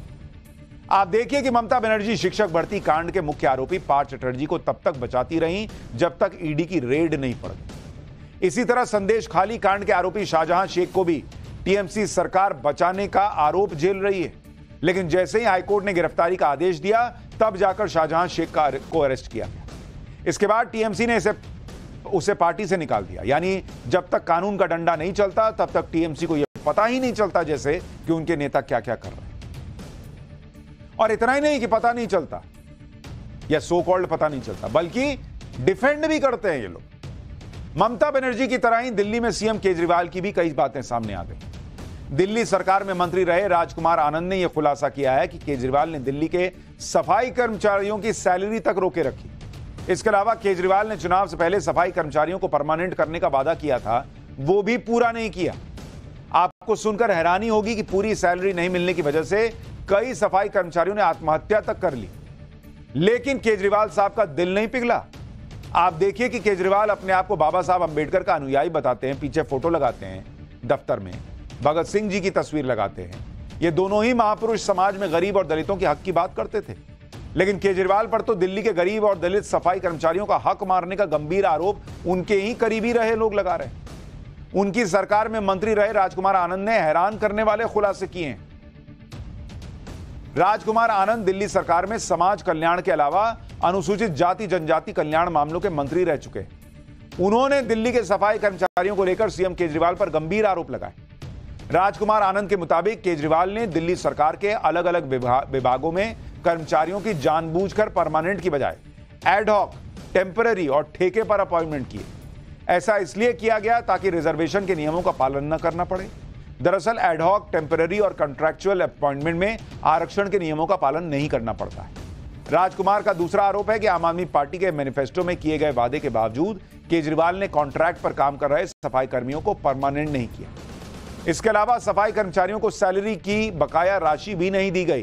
आप देखिए कि ममता बनर्जी शिक्षक भर्ती कांड के मुख्य आरोपी पार्थ चटर्जी को तब तक बचाती रहीं जब तक ईडी की रेड नहीं पड़ गई। इसी तरह संदेश खाली कांड के आरोपी शाहजहां शेख को भी टीएमसी सरकार बचाने का आरोप झेल रही है, लेकिन जैसे ही हाईकोर्ट ने गिरफ्तारी का आदेश दिया तब जाकर शाहजहां शेख का को अरेस्ट किया गया। इसके बाद टीएमसी ने इसे उसे पार्टी से निकाल दिया। यानी जब तक कानून का डंडा नहीं चलता तब तक टीएमसी को यह पता ही नहीं चलता जैसे कि उनके नेता क्या क्या कर रहे हैं। और इतना ही नहीं कि पता नहीं चलता या सो कॉल्ड पता नहीं चलता, बल्कि डिफेंड भी करते हैं ये लोग। ममता बनर्जी की तरह ही दिल्ली में सीएम केजरीवाल की भी कई बातें सामने आ गई। दिल्ली सरकार में मंत्री रहे राजकुमार आनंद ने यह खुलासा किया है कि केजरीवाल ने दिल्ली के सफाई कर्मचारियों की सैलरी तक रोके रखी। इसके अलावा केजरीवाल ने चुनाव से पहले सफाई कर्मचारियों को परमानेंट करने का वादा किया था, वो भी पूरा नहीं किया। आपको सुनकर हैरानी होगी कि पूरी सैलरी नहीं मिलने की वजह से कई सफाई कर्मचारियों ने आत्महत्या तक कर ली, लेकिन केजरीवाल साहब का दिल नहीं पिघला। आप देखिए कि केजरीवाल अपने आप को बाबा साहब अंबेडकर का अनुयायी बताते हैं, पीछे फोटो लगाते हैं, दफ्तर में भगत सिंह जी की तस्वीर लगाते हैं। ये दोनों ही महापुरुष समाज में गरीब और दलितों के हक की बात करते थे, लेकिन केजरीवाल पर तो दिल्ली के गरीब और दलित सफाई कर्मचारियों का हक मारने का गंभीर आरोप उनके ही करीबी रहे लोग लगा रहे हैं। उनकी सरकार में मंत्री रहे राजकुमार आनंद ने हैरान करने वाले खुलासे किए हैं। राजकुमार आनंद दिल्ली सरकार में समाज कल्याण के अलावा अनुसूचित जाति जनजाति कल्याण मामलों के मंत्री रह चुके हैं। उन्होंने दिल्ली के सफाई कर्मचारियों को लेकर सीएम केजरीवाल पर गंभीर आरोप लगाए। राजकुमार आनंद के मुताबिक केजरीवाल ने दिल्ली सरकार के अलग अलग विभागों में कर्मचारियों की जानबूझकर परमानेंट की बजाय एडहॉक, टेम्पररी और ठेके पर अपॉइंटमेंट किए। ऐसा इसलिए किया गया ताकि रिजर्वेशन के नियमों का पालन न करना पड़े। दरअसल एडहॉक, टेम्पररी और कॉन्ट्रैक्चुअल अपॉइंटमेंट में आरक्षण के नियमों का पालन नहीं करना पड़ता है। राजकुमार का दूसरा आरोप है कि आम आदमी पार्टी के मैनिफेस्टो में किए गए वादे के बावजूद केजरीवाल ने कॉन्ट्रैक्ट पर काम कर रहे सफाई कर्मियों को परमानेंट नहीं किया। इसके अलावा सफाई कर्मचारियों को सैलरी की बकाया राशि भी नहीं दी गई।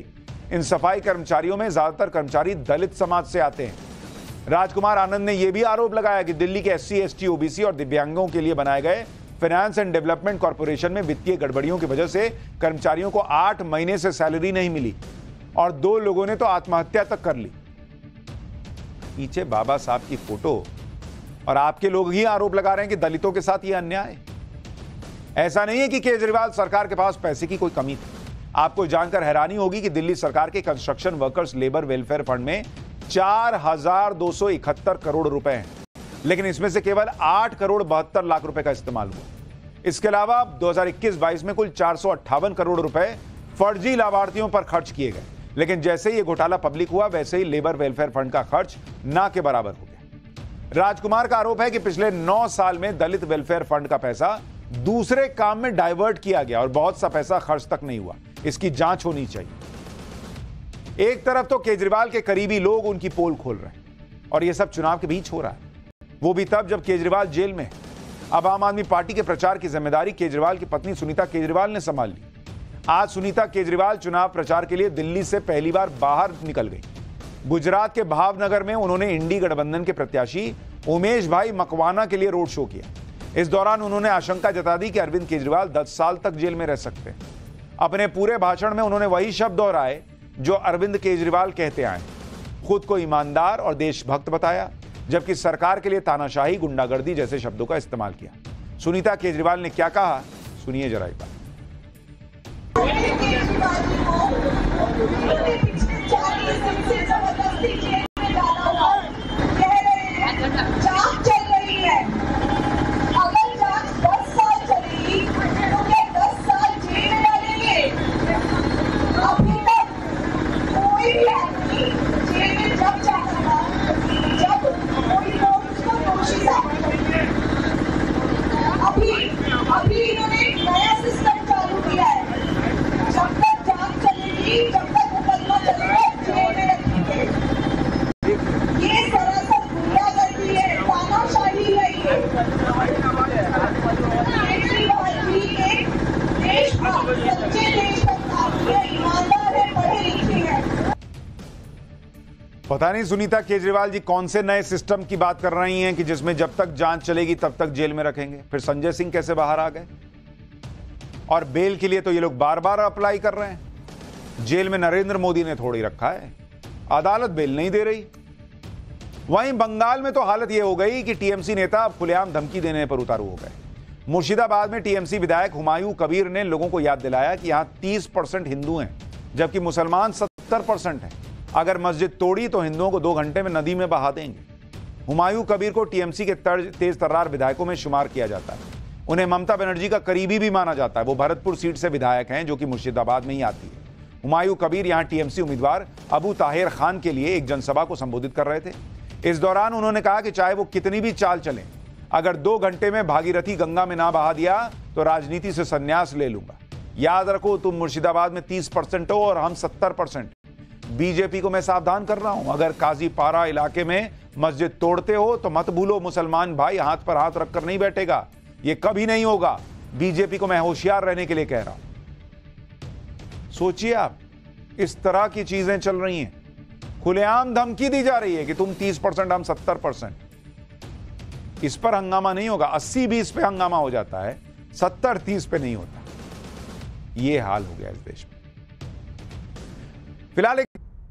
इन सफाई कर्मचारियों में ज्यादातर कर्मचारी दलित समाज से आते हैं। राजकुमार आनंद ने यह भी आरोप लगाया कि दिल्ली के एससी, एसटी, ओबीसी और दिव्यांगों के लिए बनाए गए फाइनेंस एंड डेवलपमेंट कॉर्पोरेशन में वित्तीय गड़बड़ियों की वजह से कर्मचारियों को आठ महीने से सैलरी नहीं मिली और दो लोगों ने तो आत्महत्या तक कर ली। पीछे बाबा साहब की फोटो और आपके लोग ही आरोप लगा रहे हैं कि दलितों के साथ यह अन्याय है। ऐसा नहीं है कि केजरीवाल सरकार के पास पैसे की कोई कमी थी। आपको जानकर हैरानी होगी कि दिल्ली सरकार के construction workers labour welfare fund में चार हजार दो सौ इकहत्तर करोड़ रुपए हैं, लेकिन इसमें से केवल आठ करोड़ बहत्तर लाख रुपए का इस्तेमाल हुआ। इसके अलावा दो हजार इक्कीस बाईस में कुल चार सौ अट्ठावन करोड़ रुपए फर्जी लाभार्थियों पर खर्च किए गए, लेकिन जैसे ही घोटाला पब्लिक हुआ वैसे ही लेबर वेलफेयर फंड का खर्च ना के बराबर हो गया। राजकुमार का आरोप है कि पिछले नौ साल में दलित वेलफेयर फंड का पैसा दूसरे काम में डाइवर्ट किया गया और बहुत सा पैसा खर्च तक नहीं हुआ। इसकी जांच होनी चाहिए। एक तरफ तो केजरीवाल के करीबी लोग उनकी पोल खोल रहे हैं और यह सब चुनाव के बीच हो रहा है, वो भी तब जब केजरीवाल जेल में है। अब आम आदमी पार्टी के प्रचार की जिम्मेदारी केजरीवाल की पत्नी सुनीता केजरीवाल ने संभाल ली। आज सुनीता केजरीवाल चुनाव प्रचार के लिए दिल्ली से पहली बार बाहर निकल गई। गुजरात के भावनगर में उन्होंने इंडी गठबंधन के प्रत्याशी उमेश भाई मकवाना के लिए रोड शो किया। इस दौरान उन्होंने आशंका जता दी कि अरविंद केजरीवाल दस साल तक जेल में रह सकते हैं। अपने पूरे भाषण में उन्होंने वही शब्द दोहराए जो अरविंद केजरीवाल कहते आए, खुद को ईमानदार और देशभक्त बताया, जबकि सरकार के लिए तानाशाही, गुंडागर्दी जैसे शब्दों का इस्तेमाल किया। सुनीता केजरीवाल ने क्या कहा, सुनिए जरा एक बार। पता नहीं सुनीता केजरीवाल जी कौन से नए सिस्टम की बात कर रही हैं कि जिसमें जब तक जांच चलेगी तब तक जेल में रखेंगे। फिर संजय सिंह कैसे बाहर आ गए? और बेल के लिए तो ये लोग बार बार अप्लाई कर रहे हैं। जेल में नरेंद्र मोदी ने थोड़ी रखा है, अदालत बेल नहीं दे रही। वहीं बंगाल में तो हालत यह हो गई कि टीएमसी नेता अब खुलेआम धमकी देने पर उतारू हो गए। मुर्शिदाबाद में टीएमसी विधायक हुमायूं कबीर ने लोगों को याद दिलाया कि यहां तीस परसेंट हिंदू हैं, जबकि मुसलमान सत्तर परसेंट हैं। अगर मस्जिद तोड़ी तो हिंदुओं को दो घंटे में नदी में बहा देंगे। हुमायूं कबीर को टीएमसी के तेज तर्रार विधायकों में शुमार किया जाता है। उन्हें ममता बनर्जी का करीबी भी माना जाता है। वो भरतपुर सीट से विधायक हैं, जो कि मुर्शिदाबाद में ही आती है। हुमायूं कबीर यहां टीएमसी उम्मीदवार अबू ताहिर खान के लिए एक जनसभा को संबोधित कर रहे थे। इस दौरान उन्होंने कहा कि चाहे वो कितनी भी चाल चलें, अगर दो घंटे में भागीरथी गंगा में ना बहा दिया तो राजनीति से संन्यास ले लूंगा। याद रखो, तुम मुर्शिदाबाद में तीस परसेंट हो और हम सत्तर परसेंट। बीजेपी को मैं सावधान कर रहा हूं, अगर काजीपारा इलाके में मस्जिद तोड़ते हो तो मत भूलो, मुसलमान भाई हाथ पर हाथ रखकर नहीं बैठेगा। ये कभी नहीं होगा। बीजेपी को मैं होशियार रहने के लिए कह रहा हूं। सोचिए आप, इस तरह की चीजें चल रही हैं। खुलेआम धमकी दी जा रही है कि तुम तीस परसेंट, हम सत्तर परसेंट। इस पर हंगामा नहीं होगा। अस्सी बीस पे हंगामा हो जाता है, सत्तर तीस पे नहीं होता। ये हाल हो गया इस देश में फिलहाल।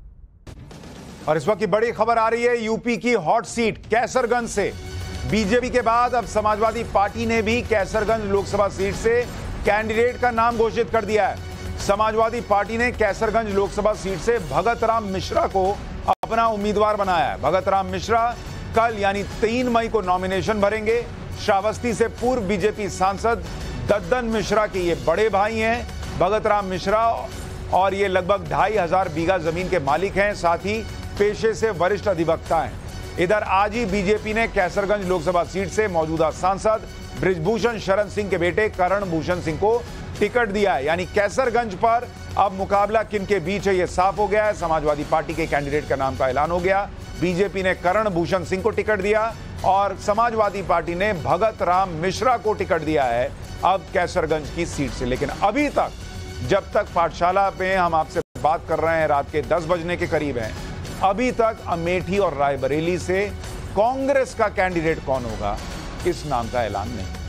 और इस वक्त की बड़ी खबर आ रही है यूपी की हॉट सीट कैसरगंज से। बीजेपी के बाद अब समाजवादी पार्टी ने भी कैसरगंज लोकसभा सीट से कैंडिडेट का नाम घोषित कर दिया है। समाजवादी पार्टी ने कैसरगंज लोकसभा सीट से भगत राम मिश्रा को अपना उम्मीदवार बनाया है। भगत राम मिश्रा कल यानी तीन मई को नॉमिनेशन भरेंगे। श्रावस्ती से पूर्व बीजेपी सांसद दद्दन मिश्रा के ये बड़े भाई हैं भगत राम मिश्रा, और ये लगभग ढाई हजार बीघा जमीन के मालिक हैं, साथ ही पेशे से वरिष्ठ अधिवक्ता हैं। इधर आज ही बीजेपी ने कैसरगंज लोकसभा सीट से मौजूदा सांसद बृजभूषण शरण सिंह के बेटे करण भूषण सिंह को टिकट दिया है। यानी कैसरगंज पर अब मुकाबला किन के बीच है ये साफ हो गया है। समाजवादी पार्टी के कैंडिडेट का नाम का ऐलान हो गया। बीजेपी ने करण भूषण सिंह को टिकट दिया और समाजवादी पार्टी ने भगत राम मिश्रा को टिकट दिया है अब कैसरगंज की सीट से। लेकिन अभी तक, जब तक पाठशाला में हम आपसे बात कर रहे हैं रात के दस बजने के करीब हैं, अभी तक अमेठी और रायबरेली से कांग्रेस का कैंडिडेट कौन होगा इस नाम का ऐलान नहीं।